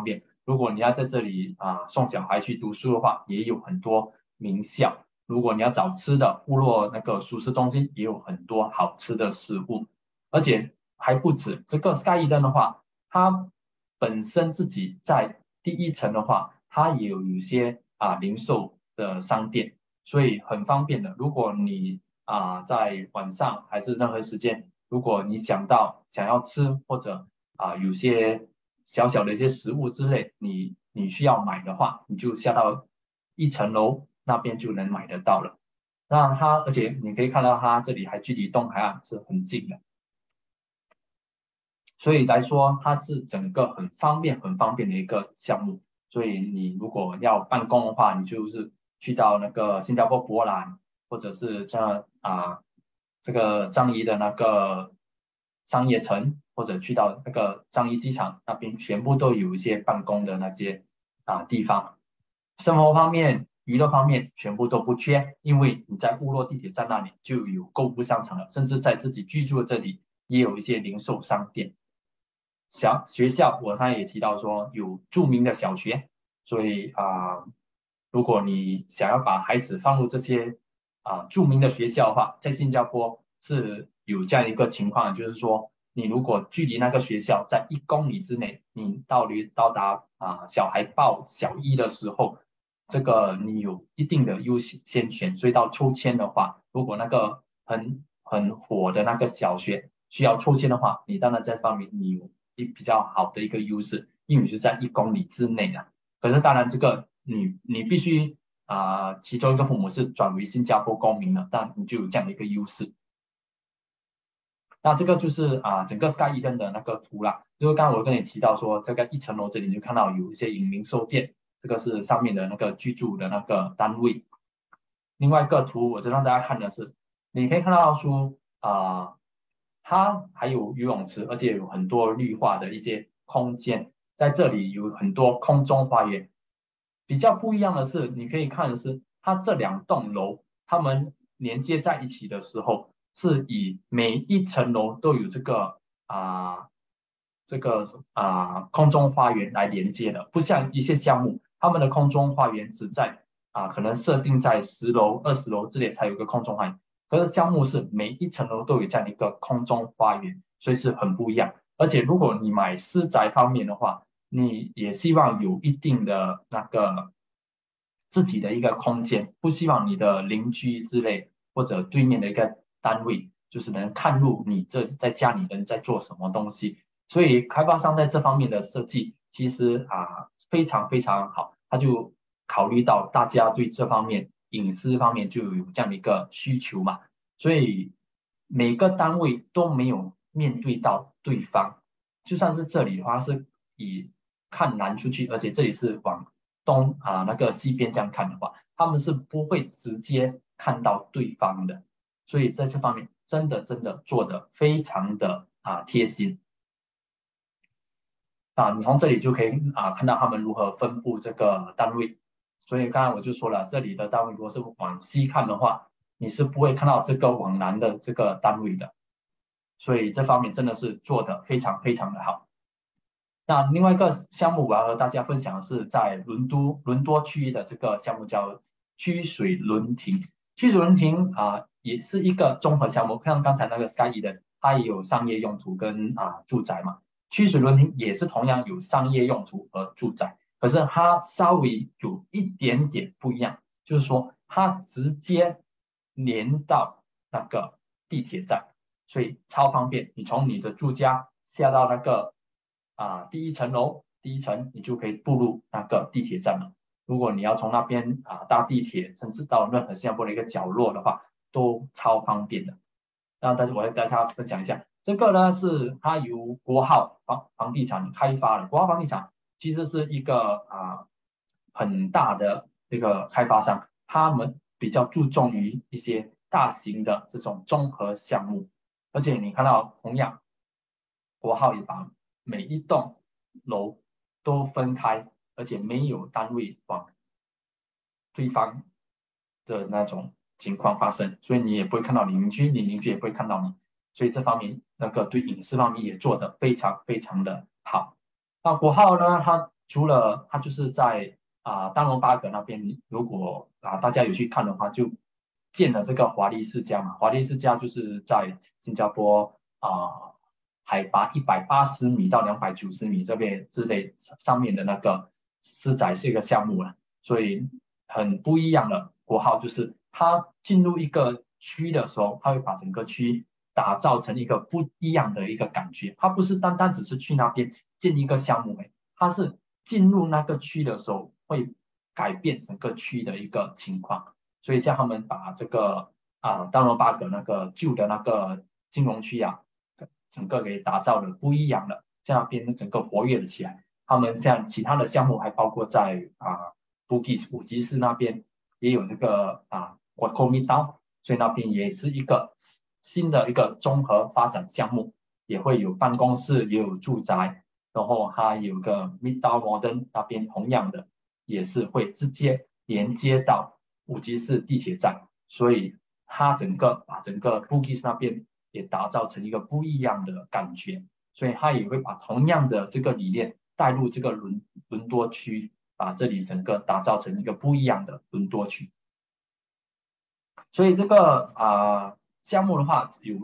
如果你要在这里送小孩去读书的话，也有很多名校。如果你要找吃的，部落那个熟食中心也有很多好吃的食物，而且还不止这个 Sky Eden 的话，它本身自己在第一层的话，它也有一些零售的商店，所以很方便的。如果你在晚上还是任何时间，如果你想要吃或者有些小小的一些食物之类，你需要买的话，你就下到一层楼那边就能买得到了。那而且你可以看到它这里还距离东海岸是很近的，所以来说它是整个很方便的一个项目。所以你如果要办公的话，你就是去到那个新加坡博览，或者是像这个樟宜的那个商业城，或者去到那个樟宜机场那边，全部都有一些办公的那些地方。生活方面、娱乐方面全部都不缺，因为你在部落地铁站那里就有购物商场了，甚至在自己居住的这里也有一些零售商店。学校我刚才也提到说有著名的小学，所以如果你想要把孩子放入这些著名的学校的话，在新加坡是有这样一个情况，就是说你如果距离那个学校在1公里之内，你到达小孩报小一的时候，这个你有一定的优先权，所以到抽签的话，如果那个很火的那个小学需要抽签的话，你当然这方面你有比较好的一个优势，因为是在1公里之内的。可是当然这个你必须其中一个父母是转为新加坡公民了，但你就有这样的一个优势。那这个就是整个 Sky Eden 的那个图啦，就是刚刚我跟你提到说，这个1层楼这里你就看到有一些零售店，这个是上面的那个居住的那个单位。另外一个图我就让大家看的是，你可以看到说它还有游泳池，而且有很多绿化的一些空间，在这里有很多空中花园。比较不一样的是，你可以看的是它这2栋楼，它们连接在一起的时候，是以每一层楼都有这个空中花园来连接的，不像一些项目，他们的空中花园只在可能设定在10楼、20楼之类才有个空中花园，可是项目是每一层楼都有这样的一个空中花园，所以是很不一样。而且如果你买私宅方面的话，你也希望有一定的那个自己的一个空间，不希望你的邻居之类或者对面的一个单位就是能看入你在家里人在做什么东西。所以开发商在这方面的设计其实非常非常好，他就考虑到大家对这方面隐私方面就有这样的一个需求嘛，所以每个单位都没有面对到对方，就算是这里的话是以看南出去，而且这里是往东那个西边这样看的话，他们是不会直接看到对方的，所以在这方面真的做得非常的贴心。你从这里就可以看到他们如何分布这个单位。所以刚才我就说了，这里的单位如果是往西看的话，你是不会看到这个往南的这个单位的。所以这方面真的是做得非常非常的好。那另外一个项目我要和大家分享的是在伦多区域的这个项目叫曲水轮亭。曲水轮亭也是一个综合项目，像刚才那个 Sky Eden，它也有商业用途跟住宅嘛。曲水轮亭也是同样有商业用途和住宅，可是它稍微有一点点不一样，就是说它直接连到那个地铁站，所以超方便。你从你的住家下到那个第1层楼，第1层你就可以步入那个地铁站了。如果你要从那边搭地铁，甚至到任何新加坡的一个角落的话，都超方便的。那我和大家分享一下，这个呢是它由国浩房地产开发的。国浩房地产其实是一个很大的这个开发商，他们比较注重于一些大型的这种综合项目，而且你看到同样国浩也把每一栋楼都分开，而且没有单位往对方的那种情况发生，所以你也不会看到你邻居，你邻居也不会看到你，所以这方面那个对隐私方面也做得非常非常的好。那国浩呢，它除了它就是在丹龙巴葛那边，如果大家有去看的话，就建了这个华丽世家嘛。华丽世家就是在新加坡海拔180米到290米这边之类上面的那个私宅是一个项目了，所以很不一样的国号就是它进入一个区的时候，它会把整个区打造成一个不一样的一个感觉。它不是单单只是去那边建一个项目，它是进入那个区的时候会改变整个区的一个情况。所以像他们把这个丹罗巴葛那个旧的那个金融区整个给打造的不一样了，在那边整个活跃了起来。他们像其他的项目还包括在Bugis 五级市那边也有这个Wakomi Town，所以那边也是一个新的一个综合发展项目，也会有办公室，也有住宅，然后还有个 Midtown Modern 那边同样的也是会直接连接到五级市地铁站，所以它把整个 Bugis 那边也打造成一个不一样的感觉，所以它也会把同样的这个理念带入这个伦多区，把这里整个打造成一个不一样的伦多区。所以这个项目的话有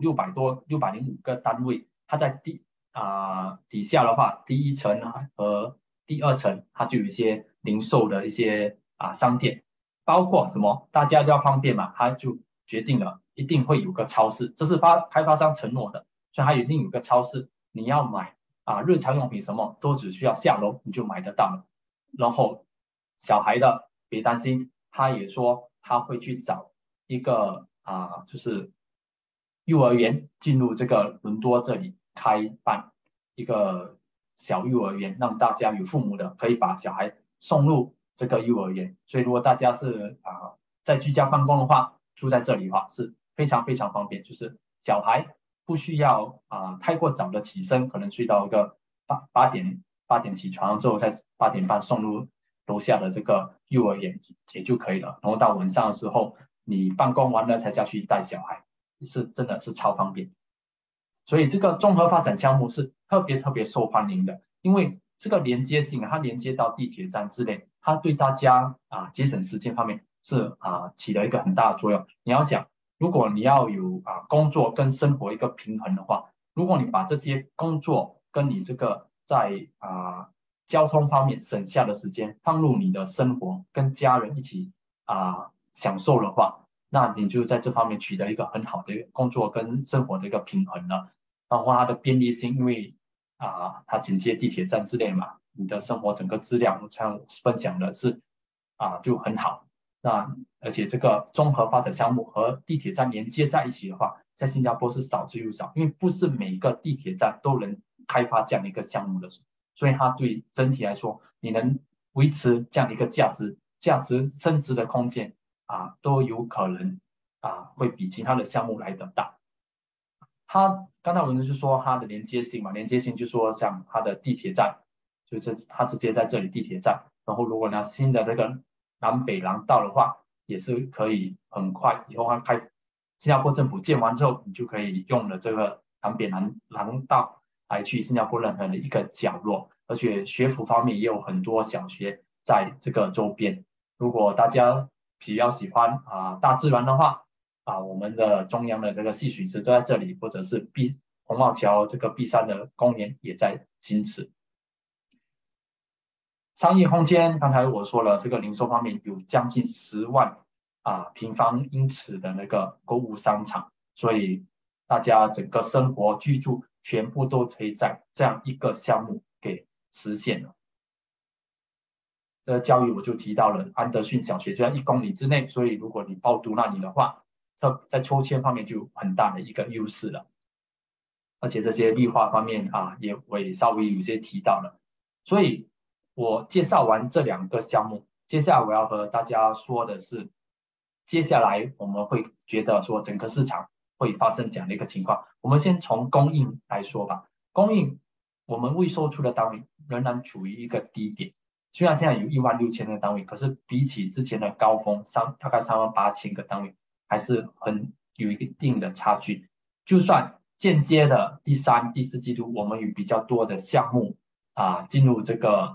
605个单位，它在底下的话，第一层和第二层它就有一些零售的一些商店，包括什么大家都要方便嘛，它就决定了一定会有个超市，这是开发商承诺的，所以它一定有个超市，你要买日常用品什么都只需要下楼你就买得到了。然后小孩的别担心，他也说他会去找一个就是幼儿园进入这个伦多这里开办一个小幼儿园，让大家有父母的可以把小孩送入这个幼儿园。所以如果大家是在居家办公的话，住在这里的话是非常非常方便，就是小孩不需要太过早的起身，可能睡到一个八点起床之后，再8点半送入楼下的这个幼儿园也就可以了。然后到晚上的时候，你办公完了才下去带小孩，真的是超方便。所以这个综合发展项目是特别受欢迎的，因为这个连接性，它连接到地铁站之类，它对大家节省时间方面是起了一个很大的作用。你要想，如果你要有工作跟生活一个平衡的话，如果你把这些工作跟你这个在交通方面省下的时间放入你的生活，跟家人一起享受的话，那你就在这方面取得一个很好的工作跟生活的一个平衡了。然后它的便利性，因为它紧接地铁站之类嘛，你的生活整个质量像分享的是就很好。那而且这个综合发展项目和地铁站连接在一起的话，在新加坡是少之又少，因为不是每个地铁站都能开发这样的一个项目的，所以它对整体来说，你能维持这样的一个价值升值的空间都有可能会比其他的项目来得大。刚才我们就说它的连接性嘛，连接性就说像它的地铁站，就是它直接在这里地铁站，然后如果你要新的这个南北廊道的话，也是可以很快以后新加坡政府建完之后，你就可以用了这个南北廊道来去新加坡任何的一个角落，而且学府方面也有很多小学在这个周边。如果大家比较喜欢大自然的话，我们的中央的这个戏水池都在这里，或者是红帽桥这个碧山的公园也在新池。商业空间，刚才我说了，这个零售方面有将近10万平方英尺的那个购物商场，所以大家整个生活居住全部都可以在这样一个项目给实现了。教育我就提到了安德逊小学就在1公里之内，所以如果你报读那里的话，在抽签方面就有很大的一个优势了。而且这些绿化方面我也稍微有些提到了。所以我介绍完这2个项目，接下来我要和大家说的是，接下来我们会觉得说整个市场会发生这样的一个情况。我们先从供应来说吧。供应我们未售出的单位仍然处于一个低点，虽然现在有16000个单位，可是比起之前的高峰大概38000个单位，还是有一定的差距。就算间接的第3、第4季度我们有比较多的项目进入这个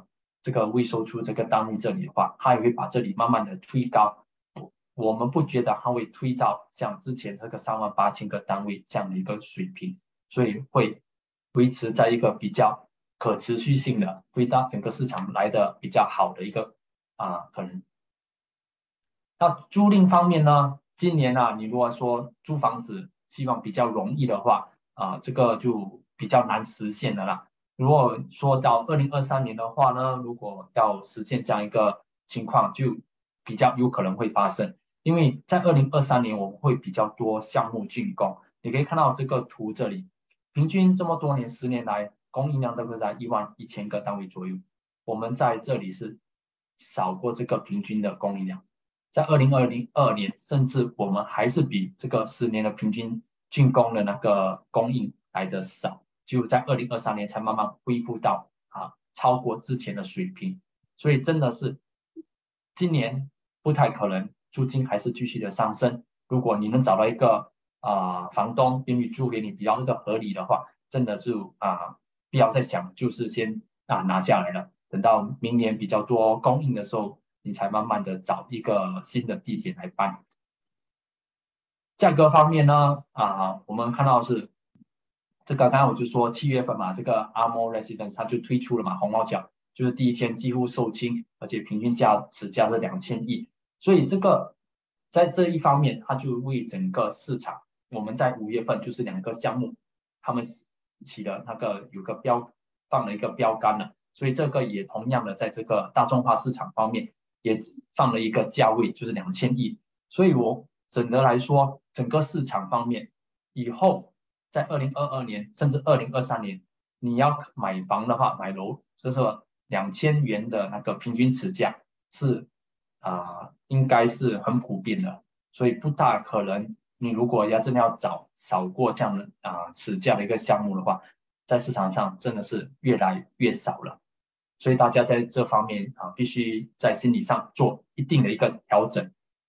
这个未售出这个单位这里的话，它也会把这里慢慢的推高。我们不觉得它会推到像之前这个38000个单位这样的一个水平，所以会维持在一个比较可持续性的，对到整个市场来的比较好的一个可能。那租赁方面呢，今年你如果说租房子希望比较容易的话，这个就比较难实现的啦。如果说到2023年的话呢，如果要实现这样一个情况，就比较有可能会发生。因为在2023年我们会比较多项目竣工，你可以看到这个图这里，平均这么多年10年来供应量都是在11000个单位左右，我们在这里是少过这个平均的供应量。在2022年，甚至我们还是比这个10年的平均竣工的那个供应来的少，就在2023年才慢慢恢复到超过之前的水平。所以真的是今年不太可能租金还是继续的上升。如果你能找到一个房东愿意租给你比较一个合理的话，真的就不要再想，就是先拿下来了，等到明年比较多供应的时候，你才慢慢的找一个新的地点来搬。价格方面呢，我们看到是这个，刚刚我就说7月份嘛，这个 Amo Residence 它就推出了嘛，红毛桥就是第一天几乎售罄，而且平均持价是2000亿，所以这个在这一方面，它就为整个市场，我们在5月份就是2个项目，他们起了那个放了一个标杆了，所以这个也同样的在这个大众化市场方面也放了一个价位，就是2000亿，所以我整的来说，整个市场方面以后在2022年甚至2023年，你要买房的话，买楼就是2000元的那个平均持价是应该是很普遍的，所以不大可能你如果真的要找少过这样的持价的一个项目的话，在市场上真的是越来越少了，所以大家在这方面必须在心理上做一定的一个调整。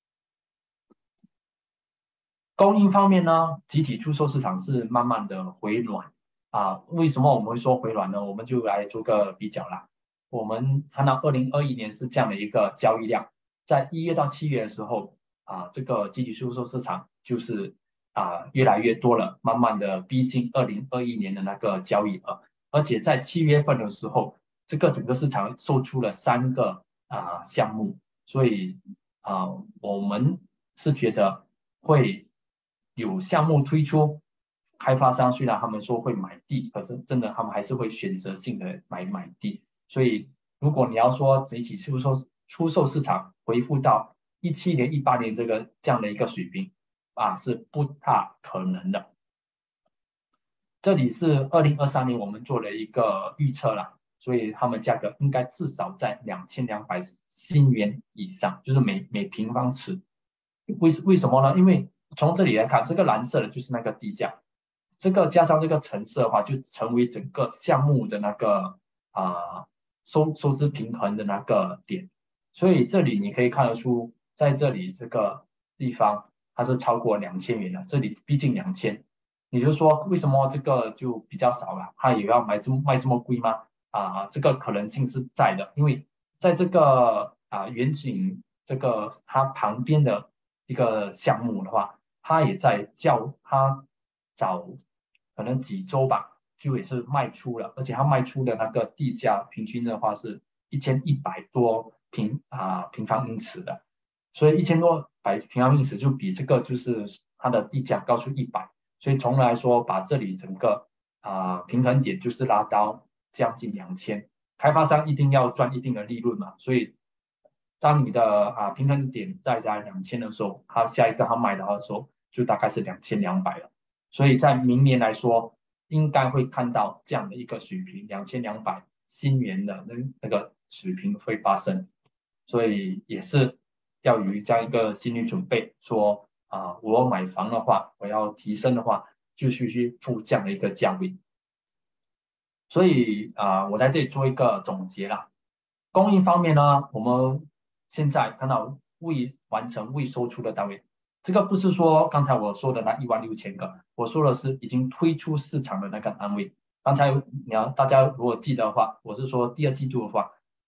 供应方面呢，集体出售市场是慢慢的回暖为什么我们会说回暖呢？我们就来做个比较啦。我们看到2021年是这样的一个交易量，在1月到7月的时候这个集体出售市场就是越来越多了，慢慢的逼近2021年的那个交易额，而且在7月份的时候，这个整个市场售出了3个项目，所以我们是觉得会有项目推出，开发商虽然他们说会买地，可是真的他们还是会选择性的买地，所以如果你要说集体出售市场恢复到17年、18年这样的一个水平是不大可能的。这里是2023年我们做了一个预测啦，所以他们价格应该至少在2200新元以上，就是每平方尺。为什么呢？因为从这里来看，这个蓝色的就是那个地价，这个加上这个橙色的话，就成为整个项目的那个收支平衡的那个点。所以这里你可以看得出，在这里这个地方它是超过2000元的，这里逼近2000，你就说为什么这个就比较少了？它也要卖这么贵吗？这个可能性是在的，因为在这个远景这个它旁边的一个项目的话，它也在它早可能几周吧，就也是卖出了，而且它卖出的那个地价平均的话是1100多平方英尺的，所以1000多平方英尺就比这个就是它的地价高出100，所以从来说把这里整个平衡点就是拉到将近2000，开发商一定要赚一定的利润嘛，所以当你的平衡点在2000的时候，他下一个他买的时候就大概是2200了，所以在明年来说应该会看到这样的一个水平，2200新元的那个水平会发生，所以也是要有这样一个心理准备，说我买房的话，我要提升的话，就需付这样的一个价位。所以我在这里做一个总结啦。供应方面呢，我们现在看到未完成未售出的单位，这个不是说刚才我说的那16000个，我说的是已经推出市场的那个单位。刚才大家如果记得的话，我是说第2季度的话，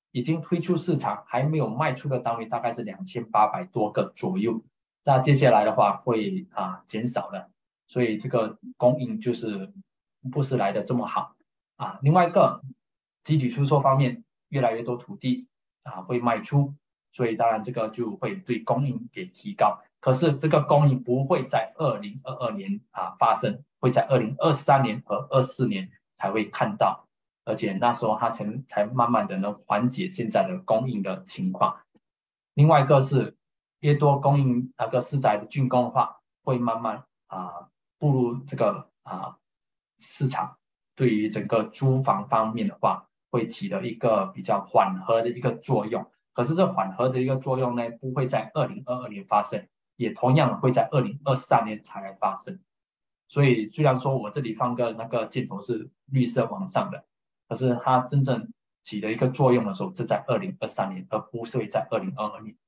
已经推出市场还没有卖出的单位大概是2800多个左右。那接下来的话会减少的，所以这个供应就是不是来的这么好另外一个集体出售方面，越来越多土地会卖出，所以当然这个就会对供应给提高。可是这个供应不会在2022年发生，会在2023年和24年才会看到，而且那时候它才慢慢的能缓解现在的供应的情况。另外一个是越多供应那个私宅的竣工的话，会慢慢步入这个市场，对于整个租房方面的话，会起了一个比较缓和的一个作用。可是这缓和的一个作用呢，不会在2022年发生，也同样会在2023年才来发生。所以虽然说我这里放个那个箭头是绿色往上的，可是它真正起的一个作用的时候是在2023年，而不是在2022年。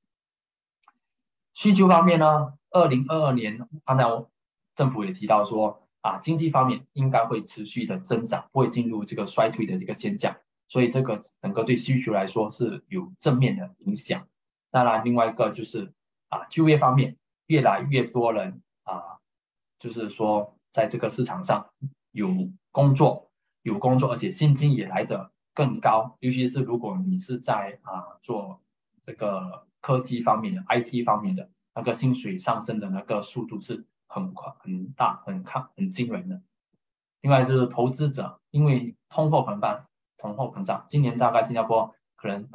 需求方面呢，2022年刚才政府也提到说经济方面应该会持续的增长，不会进入这个衰退的这个现象，所以这个整个对需求来说是有正面的影响。当然，另外一个就是就业方面，越来越多人就是说在这个市场上有工作，而且薪金也来得更高，尤其是如果你是在做这个科技方面的 IT 方面的，那个薪水上升的那个速度是很快、很大、很惊人的。另外就是投资者，因为通货膨胀，今年大概新加坡可能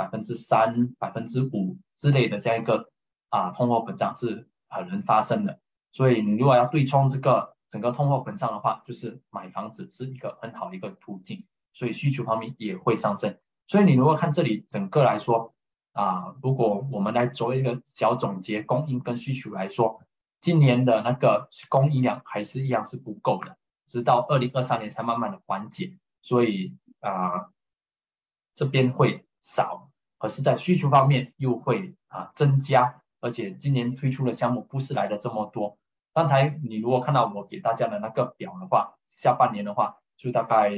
3%、5%之类的这样一个通货膨胀是可能发生的。所以你如果要对冲这个整个通货膨胀的话，就是买房子是一个很好的一个途径，所以需求方面也会上升。所以你如果看这里整个来说如果我们来做一个小总结，供应跟需求来说，今年的那个供应量还是一样是不够的，直到2023年才慢慢的缓解，所以这边会少，可是在需求方面又会增加，而且今年推出的项目不是来的这么多。刚才你如果看到我给大家的那个表的话，下半年的话就大概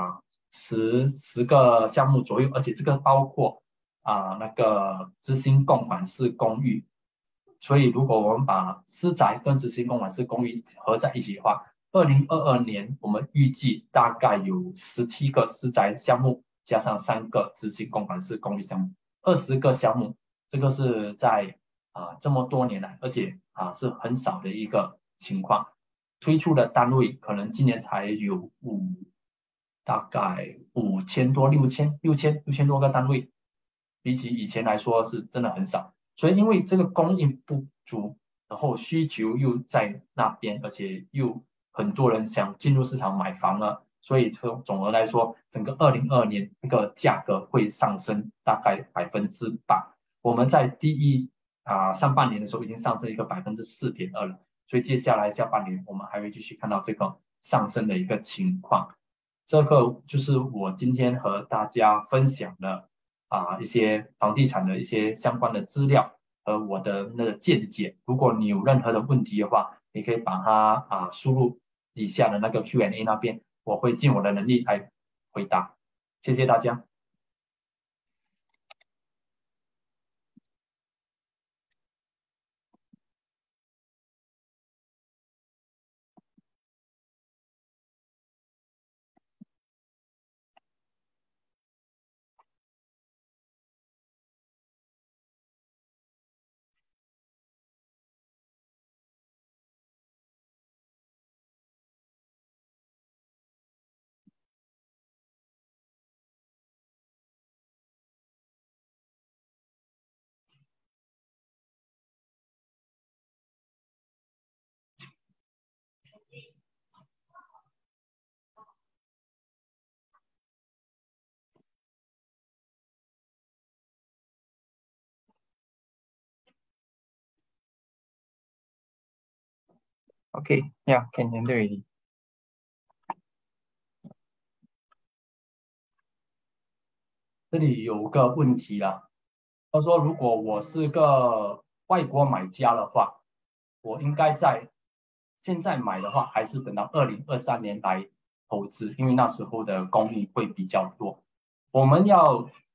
10个项目左右，而且这个包括那个执行共管式公寓，所以如果我们把私宅跟执行共管式公寓合在一起的话，2022年我们预计大概有17个私宅项目，加上3个执行共管式公寓项目，20个项目，这个是在这么多年来，而且是很少的一个情况。推出的单位可能今年才有大概5000多、6000多个单位，比起以前来说是真的很少。所以因为这个供应不足，然后需求又在那边，而且又很多人想进入市场买房了，所以总的来说，整个2022年这个价格会上升大概8%。我们在上半年的时候已经上升一个4.2%了，所以接下来下半年我们还会继续看到这个上升的一个情况。这个就是我今天和大家分享的一些房地产的一些相关的资料和我的那个见解。如果你有任何的问题的话，你可以把它输入以下的那个 Q&A 那边，我会尽我的能力来回答。谢谢大家。 Okay, yeah, can handle already. 这里有个问题啦，他说如果我是个外国买家的话，我应该在现在买的话，还是等到2023年来投资，因为那时候的供应会比较多。我们要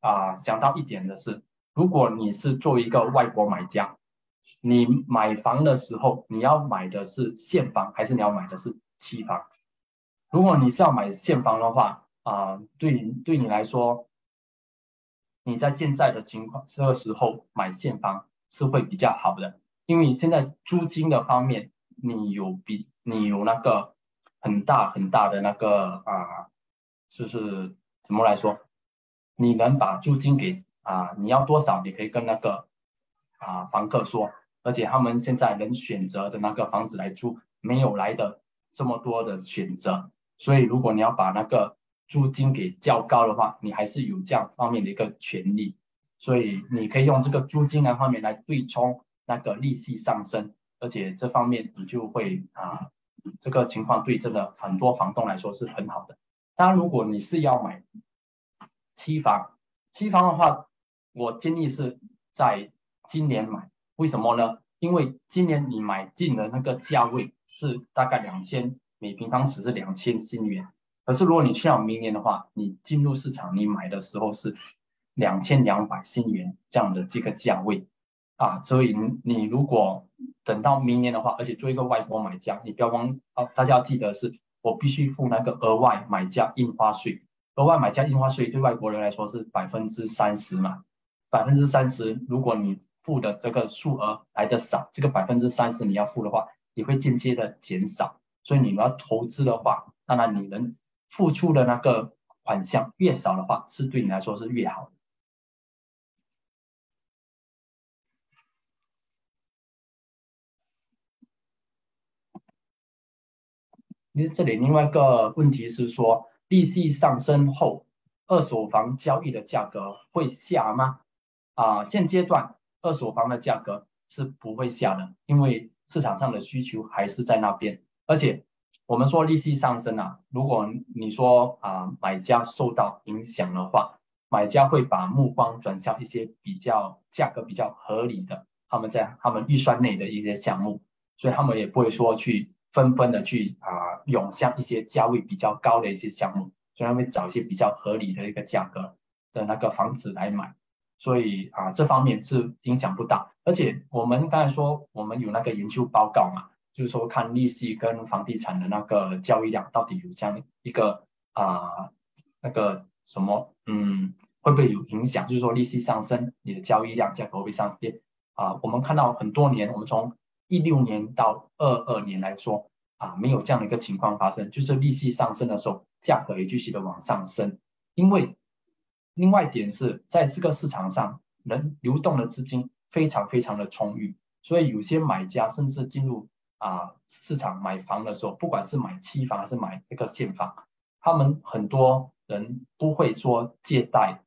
想到一点的是，如果你是作为一个外国买家，你买房的时候，你要买的是现房还是你要买的是期房？如果你是要买现房的话，对你来说，你在现在的情况这个时候买现房是会比较好的，因为现在租金的方面，你有那个很大的那个就是怎么来说，你能把租金给你要多少，你可以跟那个房客说，而且他们现在能选择的那个房子来租，没有来的这么多的选择，所以如果你要把那个租金给较高的话，你还是有这样方面的一个权利，所以你可以用这个租金的方面来对冲那个利息上升，而且这方面你就会这个情况对真的很多房东来说是很好的。当然，如果你是要买期房的话，我建议是在今年买，为什么呢？因为今年你买进的那个价位是大概2000，每平方尺是2000新元。可是如果你去到明年的话，你进入市场你买的时候是2200新元这样的这个价位所以你如果等到明年的话，而且做一个外国买家，你不要大家要记得是，我必须付那个额外买家印花税。额外买家印花税对外国人来说是30%嘛，30%如果你付的这个数额来的少，这个30%你要付的话，也会间接的减少。所以你要投资的话，当然你能付出的那个款项越少的话，是对你来说是越好的。这里另外一个问题是说，利息上升后，二手房交易的价格会下吗？现阶段二手房的价格是不会下的，因为市场上的需求还是在那边。而且我们说利息上升如果你说买家受到影响的话，买家会把目光转向一些价格比较合理的，他们预算内的一些项目，所以他们也不会说去纷纷的去涌向一些价位比较高的一些项目，所以他们会找一些比较合理的一个价格的那个房子来买。所以这方面是影响不大，而且我们刚才说我们有那个研究报告嘛，就是说看利息跟房地产的那个交易量到底有这样一个那个什么会不会有影响？就是说利息上升，你的交易量价格会不会上升我们看到很多年，我们从16年到22年来说没有这样的一个情况发生，就是利息上升的时候，价格也继续的往上升，因为另外一点是在这个市场上能流动的资金非常的充裕，所以有些买家甚至进入市场买房的时候，不管是买期房还是买这个现房，他们很多人不会说借贷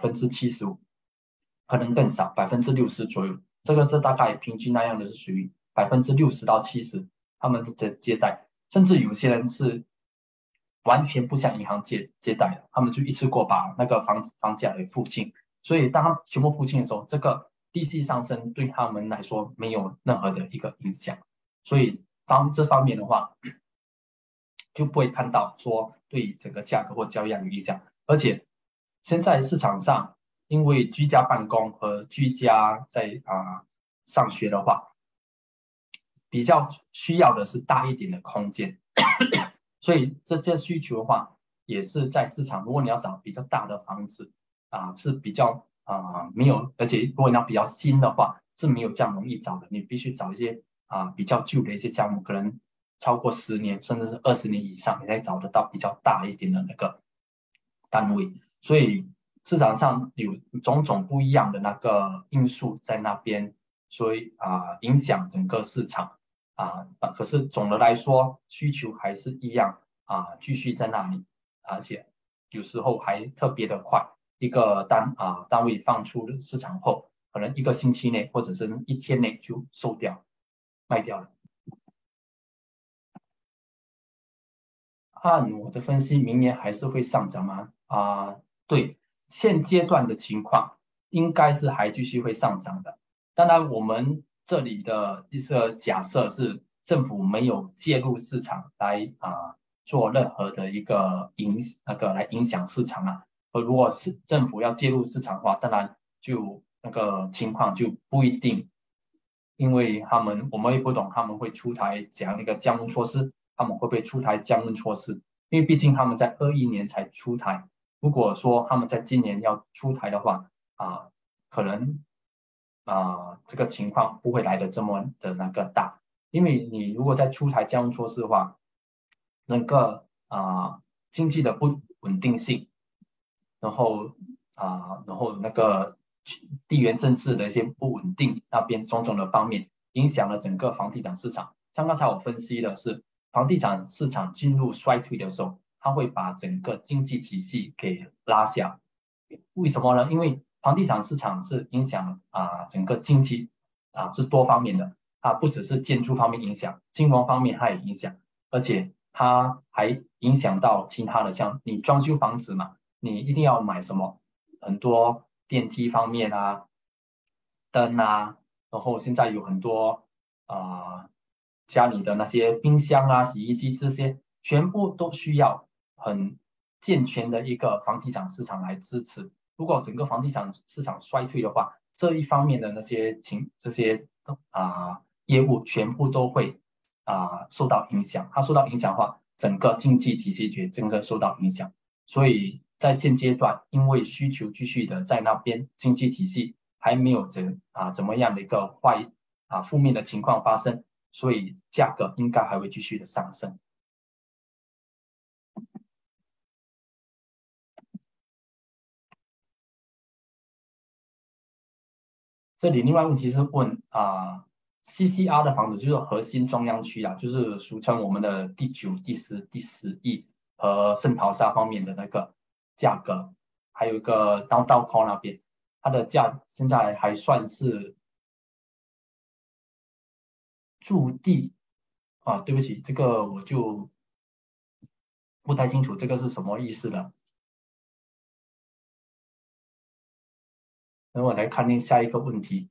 75%，可能更少60%左右，这个是大概平均那样的是属于60%到70%，他们的借贷，甚至有些人是完全不向银行借贷的，他们就一次过把那个房价给付清，所以当他全部付清的时候，这个利息上升对他们来说没有任何的一个影响，所以这方面的话就不会看到说对整个价格或交易量有影响，而且现在市场上因为居家办公和居家在上学的话，比较需要的是大一点的空间。所以这些需求的话，也是在市场。如果你要找比较大的房子是比较没有，而且如果你要比较新的话，是没有这样容易找的。你必须找一些比较旧的一些项目，可能超过10年甚至是20年以上，你才找得到比较大一点的那个单位。所以市场上有种种不一样的那个因素在那边，所以影响整个市场。可是总的来说，需求还是一样继续在那里，而且有时候还特别的快。一个单位放出市场后，可能1个星期内或者是1天内就卖掉了。按我的分析，明年还是会上涨吗？对，现阶段的情况应该是还继续会上涨的。当然，我们这里的一个假设是政府没有介入市场来做任何的一个来影响市场如果是政府要介入市场化，当然就那个情况就不一定，因为我们也不懂他们会出台怎样一个降温措施，他们会不会出台降温措施？因为毕竟他们在21年才出台，如果说他们在今年要出台的话，可能这个情况不会来的这么的那个大，因为你如果在出台降温措施的话，那个经济的不稳定性，然后那个地缘政治的一些不稳定，那边种种的方面影响了整个房地产市场。像刚才我分析的是，房地产市场进入衰退的时候，它会把整个经济体系给拉下。为什么呢？因为房地产市场是影响整个经济是多方面的，不只是建筑方面影响，金融方面它也影响，而且它还影响到其他的，像你装修房子嘛，你一定要买什么，很多电梯方面灯然后现在有很多家里的那些冰箱洗衣机这些，全部都需要很健全的一个房地产市场来支持。如果整个房地产市场衰退的话，这一方面的这些业务全部都会受到影响。它受到影响的话，整个经济体系整个受到影响。所以在现阶段，因为需求继续的在那边，经济体系还没有怎么样的一个负面的情况发生，所以价格应该还会继续的上升。这里另外问题是问CCR 的房子，就是核心中央区就是俗称我们的第9、第10、第11和圣淘沙方面的那个价格，还有一个Downtown那边，它的现在还算是驻地对不起，这个我就不太清楚这个是什么意思了。那我来看下一个问题。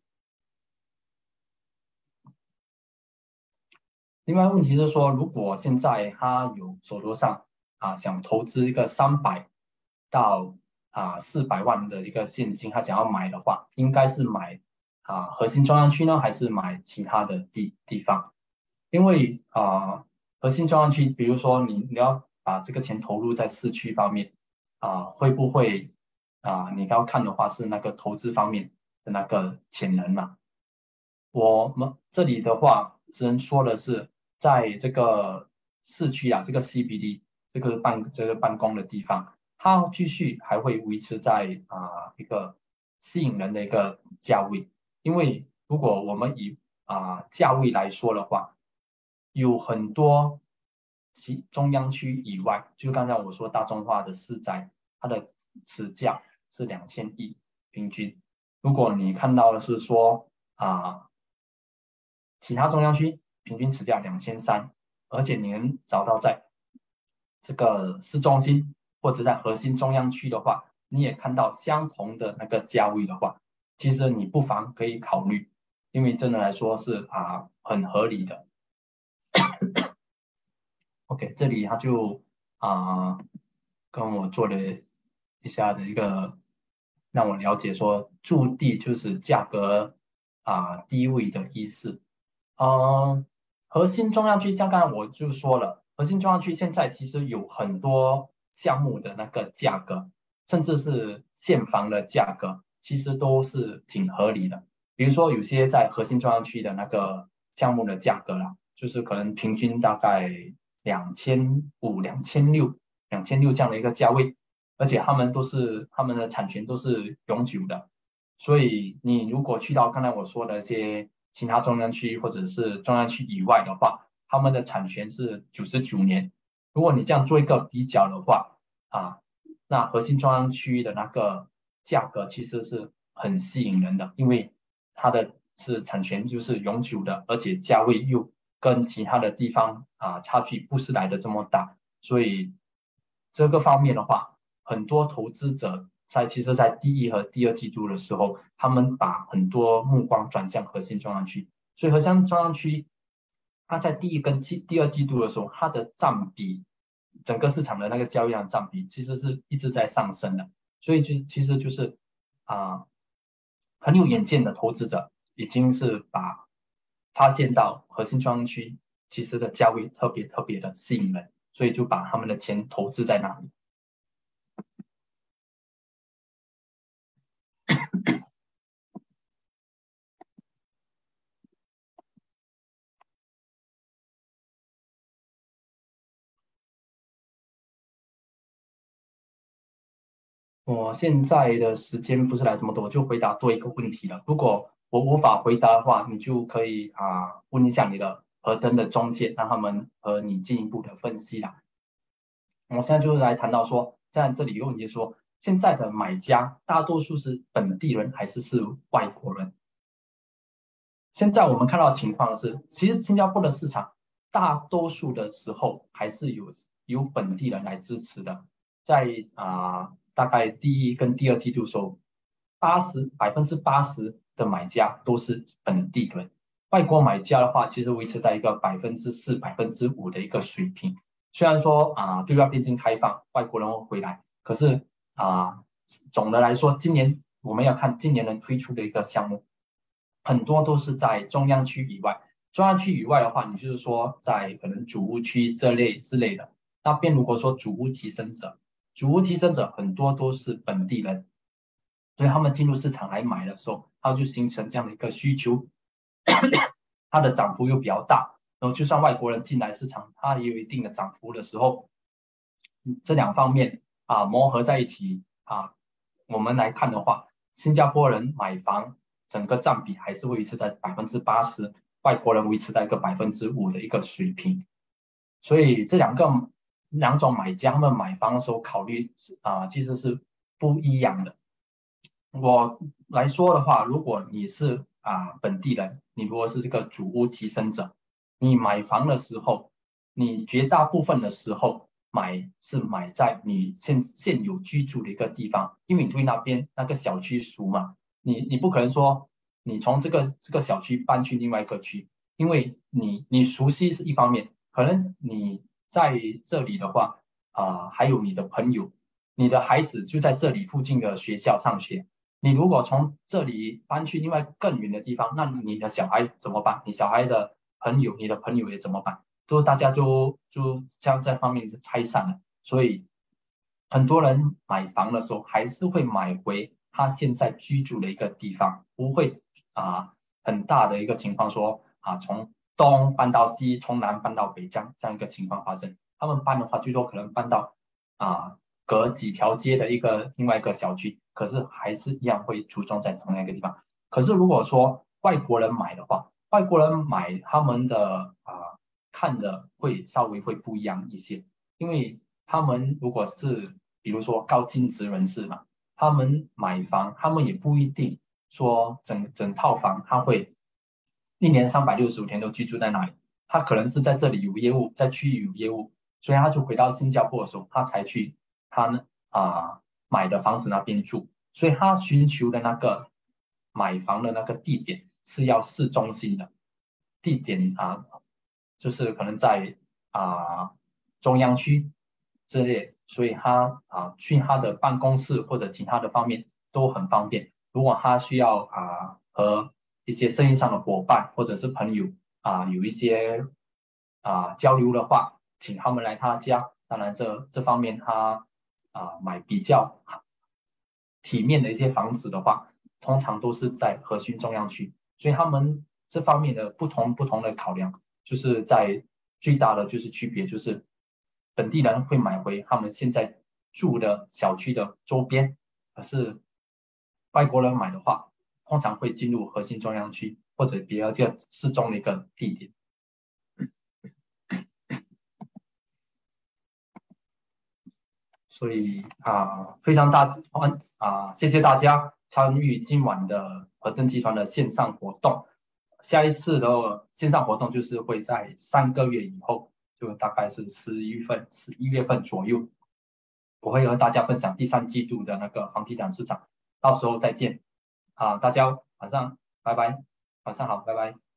另外问题是说，如果现在他有手头上想投资一个300到400万的一个现金，他想要买的话，应该是买核心中央区呢，还是买其他的地方？因为核心中央区，比如说你要把这个钱投入在市区方面会不会你要看的话是那个投资方面的那个潜能嘛？我们这里的话，只能说的是，在这个市区这个 CBD 这个办公的地方，它继续还会维持在一个吸引人的一个价位。因为如果我们以价位来说的话，有很多中央区以外，就刚才我说大众化的市宅，它的持价是2000亿平均。如果你看到的是说其他中央区平均持价2300，而且你能找到在这个市中心或者在核心中央区的话，你也看到相同的那个价位的话，其实你不妨可以考虑，因为真的来说是很合理的。OK， 这里他就跟我做了一下的一个让我了解说驻地就是价格低位的意思。核心中央区像刚才我就说了，核心中央区现在其实有很多项目的那个价格，甚至是现房的价格，其实都是挺合理的。比如说有些在核心中央区的那个项目的价格就是可能平均大概2500、2600这样的一个价位，而且他们的产权都是永久的，所以你如果去到刚才我说的一些其他中央区或者是中央区以外的话，他们的产权是99年。如果你这样做一个比较的话那核心中央区的那个价格其实是很吸引人的，因为它的产权就是永久的，而且价位又跟其他的地方差距不是来的这么大，所以这个方面的话，很多投资者其实在第1和第2季度的时候，他们把很多目光转向核心中央区，所以核心中央区它在第1跟第2季度的时候，它的占比整个市场的那个交易量占比其实是一直在上升的， 所以其实就是很有远见的投资者已经是发现到核心中央区其实的价位特别的吸引人，所以就把他们的钱投资在那里。我现在的时间不是来这么多，我就回答多一个问题了。如果我无法回答的话，你就可以问一下你的核登的中介，让他们和你进一步的分析啦。我现在就是来谈到说，现在这里有问题说，现在的买家大多数是本地人还是外国人？现在我们看到的情况是，其实新加坡的市场大多数的时候还是有本地人来支持的，在大概第一跟第二季度的时候，80%的买家都是本地人，外国买家的话，其实维持在一个4%、5%的一个水平。虽然说对外边境开放，外国人会回来，可是总的来说，今年我们要看今年能推出的一个项目，很多都是在中央区以外。中央区以外的话，你就是说在可能主屋区这类之类的，那边如果说主屋提升者很多都是本地人，所以他们进入市场来买的时候，它就形成这样的一个需求，它的涨幅又比较大。然后就算外国人进来市场，它也有一定的涨幅的时候，这两方面磨合在一起我们来看的话，新加坡人买房整个占比还是会维持在80%，外国人维持在一个5%的一个水平。所以这两种买家他们买房的时候考虑其实是不一样的。我来说的话，如果你是本地人，你如果是这个主屋提升者，你买房的时候，你绝大部分的时候买在你现有居住的一个地方，因为你对那边那个小区熟嘛，你不可能说你从这个小区搬去另外一个区，因为你熟悉是一方面，可能你在这里的话还有你的朋友，你的孩子就在这里附近的学校上学。你如果从这里搬去另外更远的地方，那你的小孩怎么办？你小孩的朋友，你的朋友也怎么办？大家就这样在方面是拆散了。所以很多人买房的时候还是会买回他现在居住的一个地方，不会很大的一个情况说从东搬到西，从南搬到北这样一个情况发生。他们搬的话，最多可能搬到隔几条街的另外一个小区，可是还是一样会集中在同样一个地方。可是如果说外国人买的话，外国人买他们的看的会稍微会不一样一些，因为他们如果是比如说高净值人士嘛，他们买房，他们也不一定说整套房他会1年365天都居住在那里，他可能是在这里有业务，在区域有业务，所以他就回到新加坡的时候，他才去他买的房子那边住，所以他寻求的那个买房的那个地点是要市中心的地点就是可能在中央区之类，所以他去他的办公室或者其他的方面都很方便。如果他需要和一些生意上的伙伴或者是朋友有一些交流的话，请他们来他家。当然这方面他买比较体面的一些房子的话，通常都是在核心中央区，所以他们这方面的不同的考量，就是在最大的就是区别就是本地人会买回他们现在住的小区的周边，可是外国人买的话，通常会进入核心中央区或者比较适中的一个地点。所以非常谢谢大家参与今晚的核登集团的线上活动。下一次的线上活动就是会在3个月以后，就大概是11月份左右，我会和大家分享第3季度的那个房地产市场。到时候再见大家晚上拜拜，晚上好，拜拜。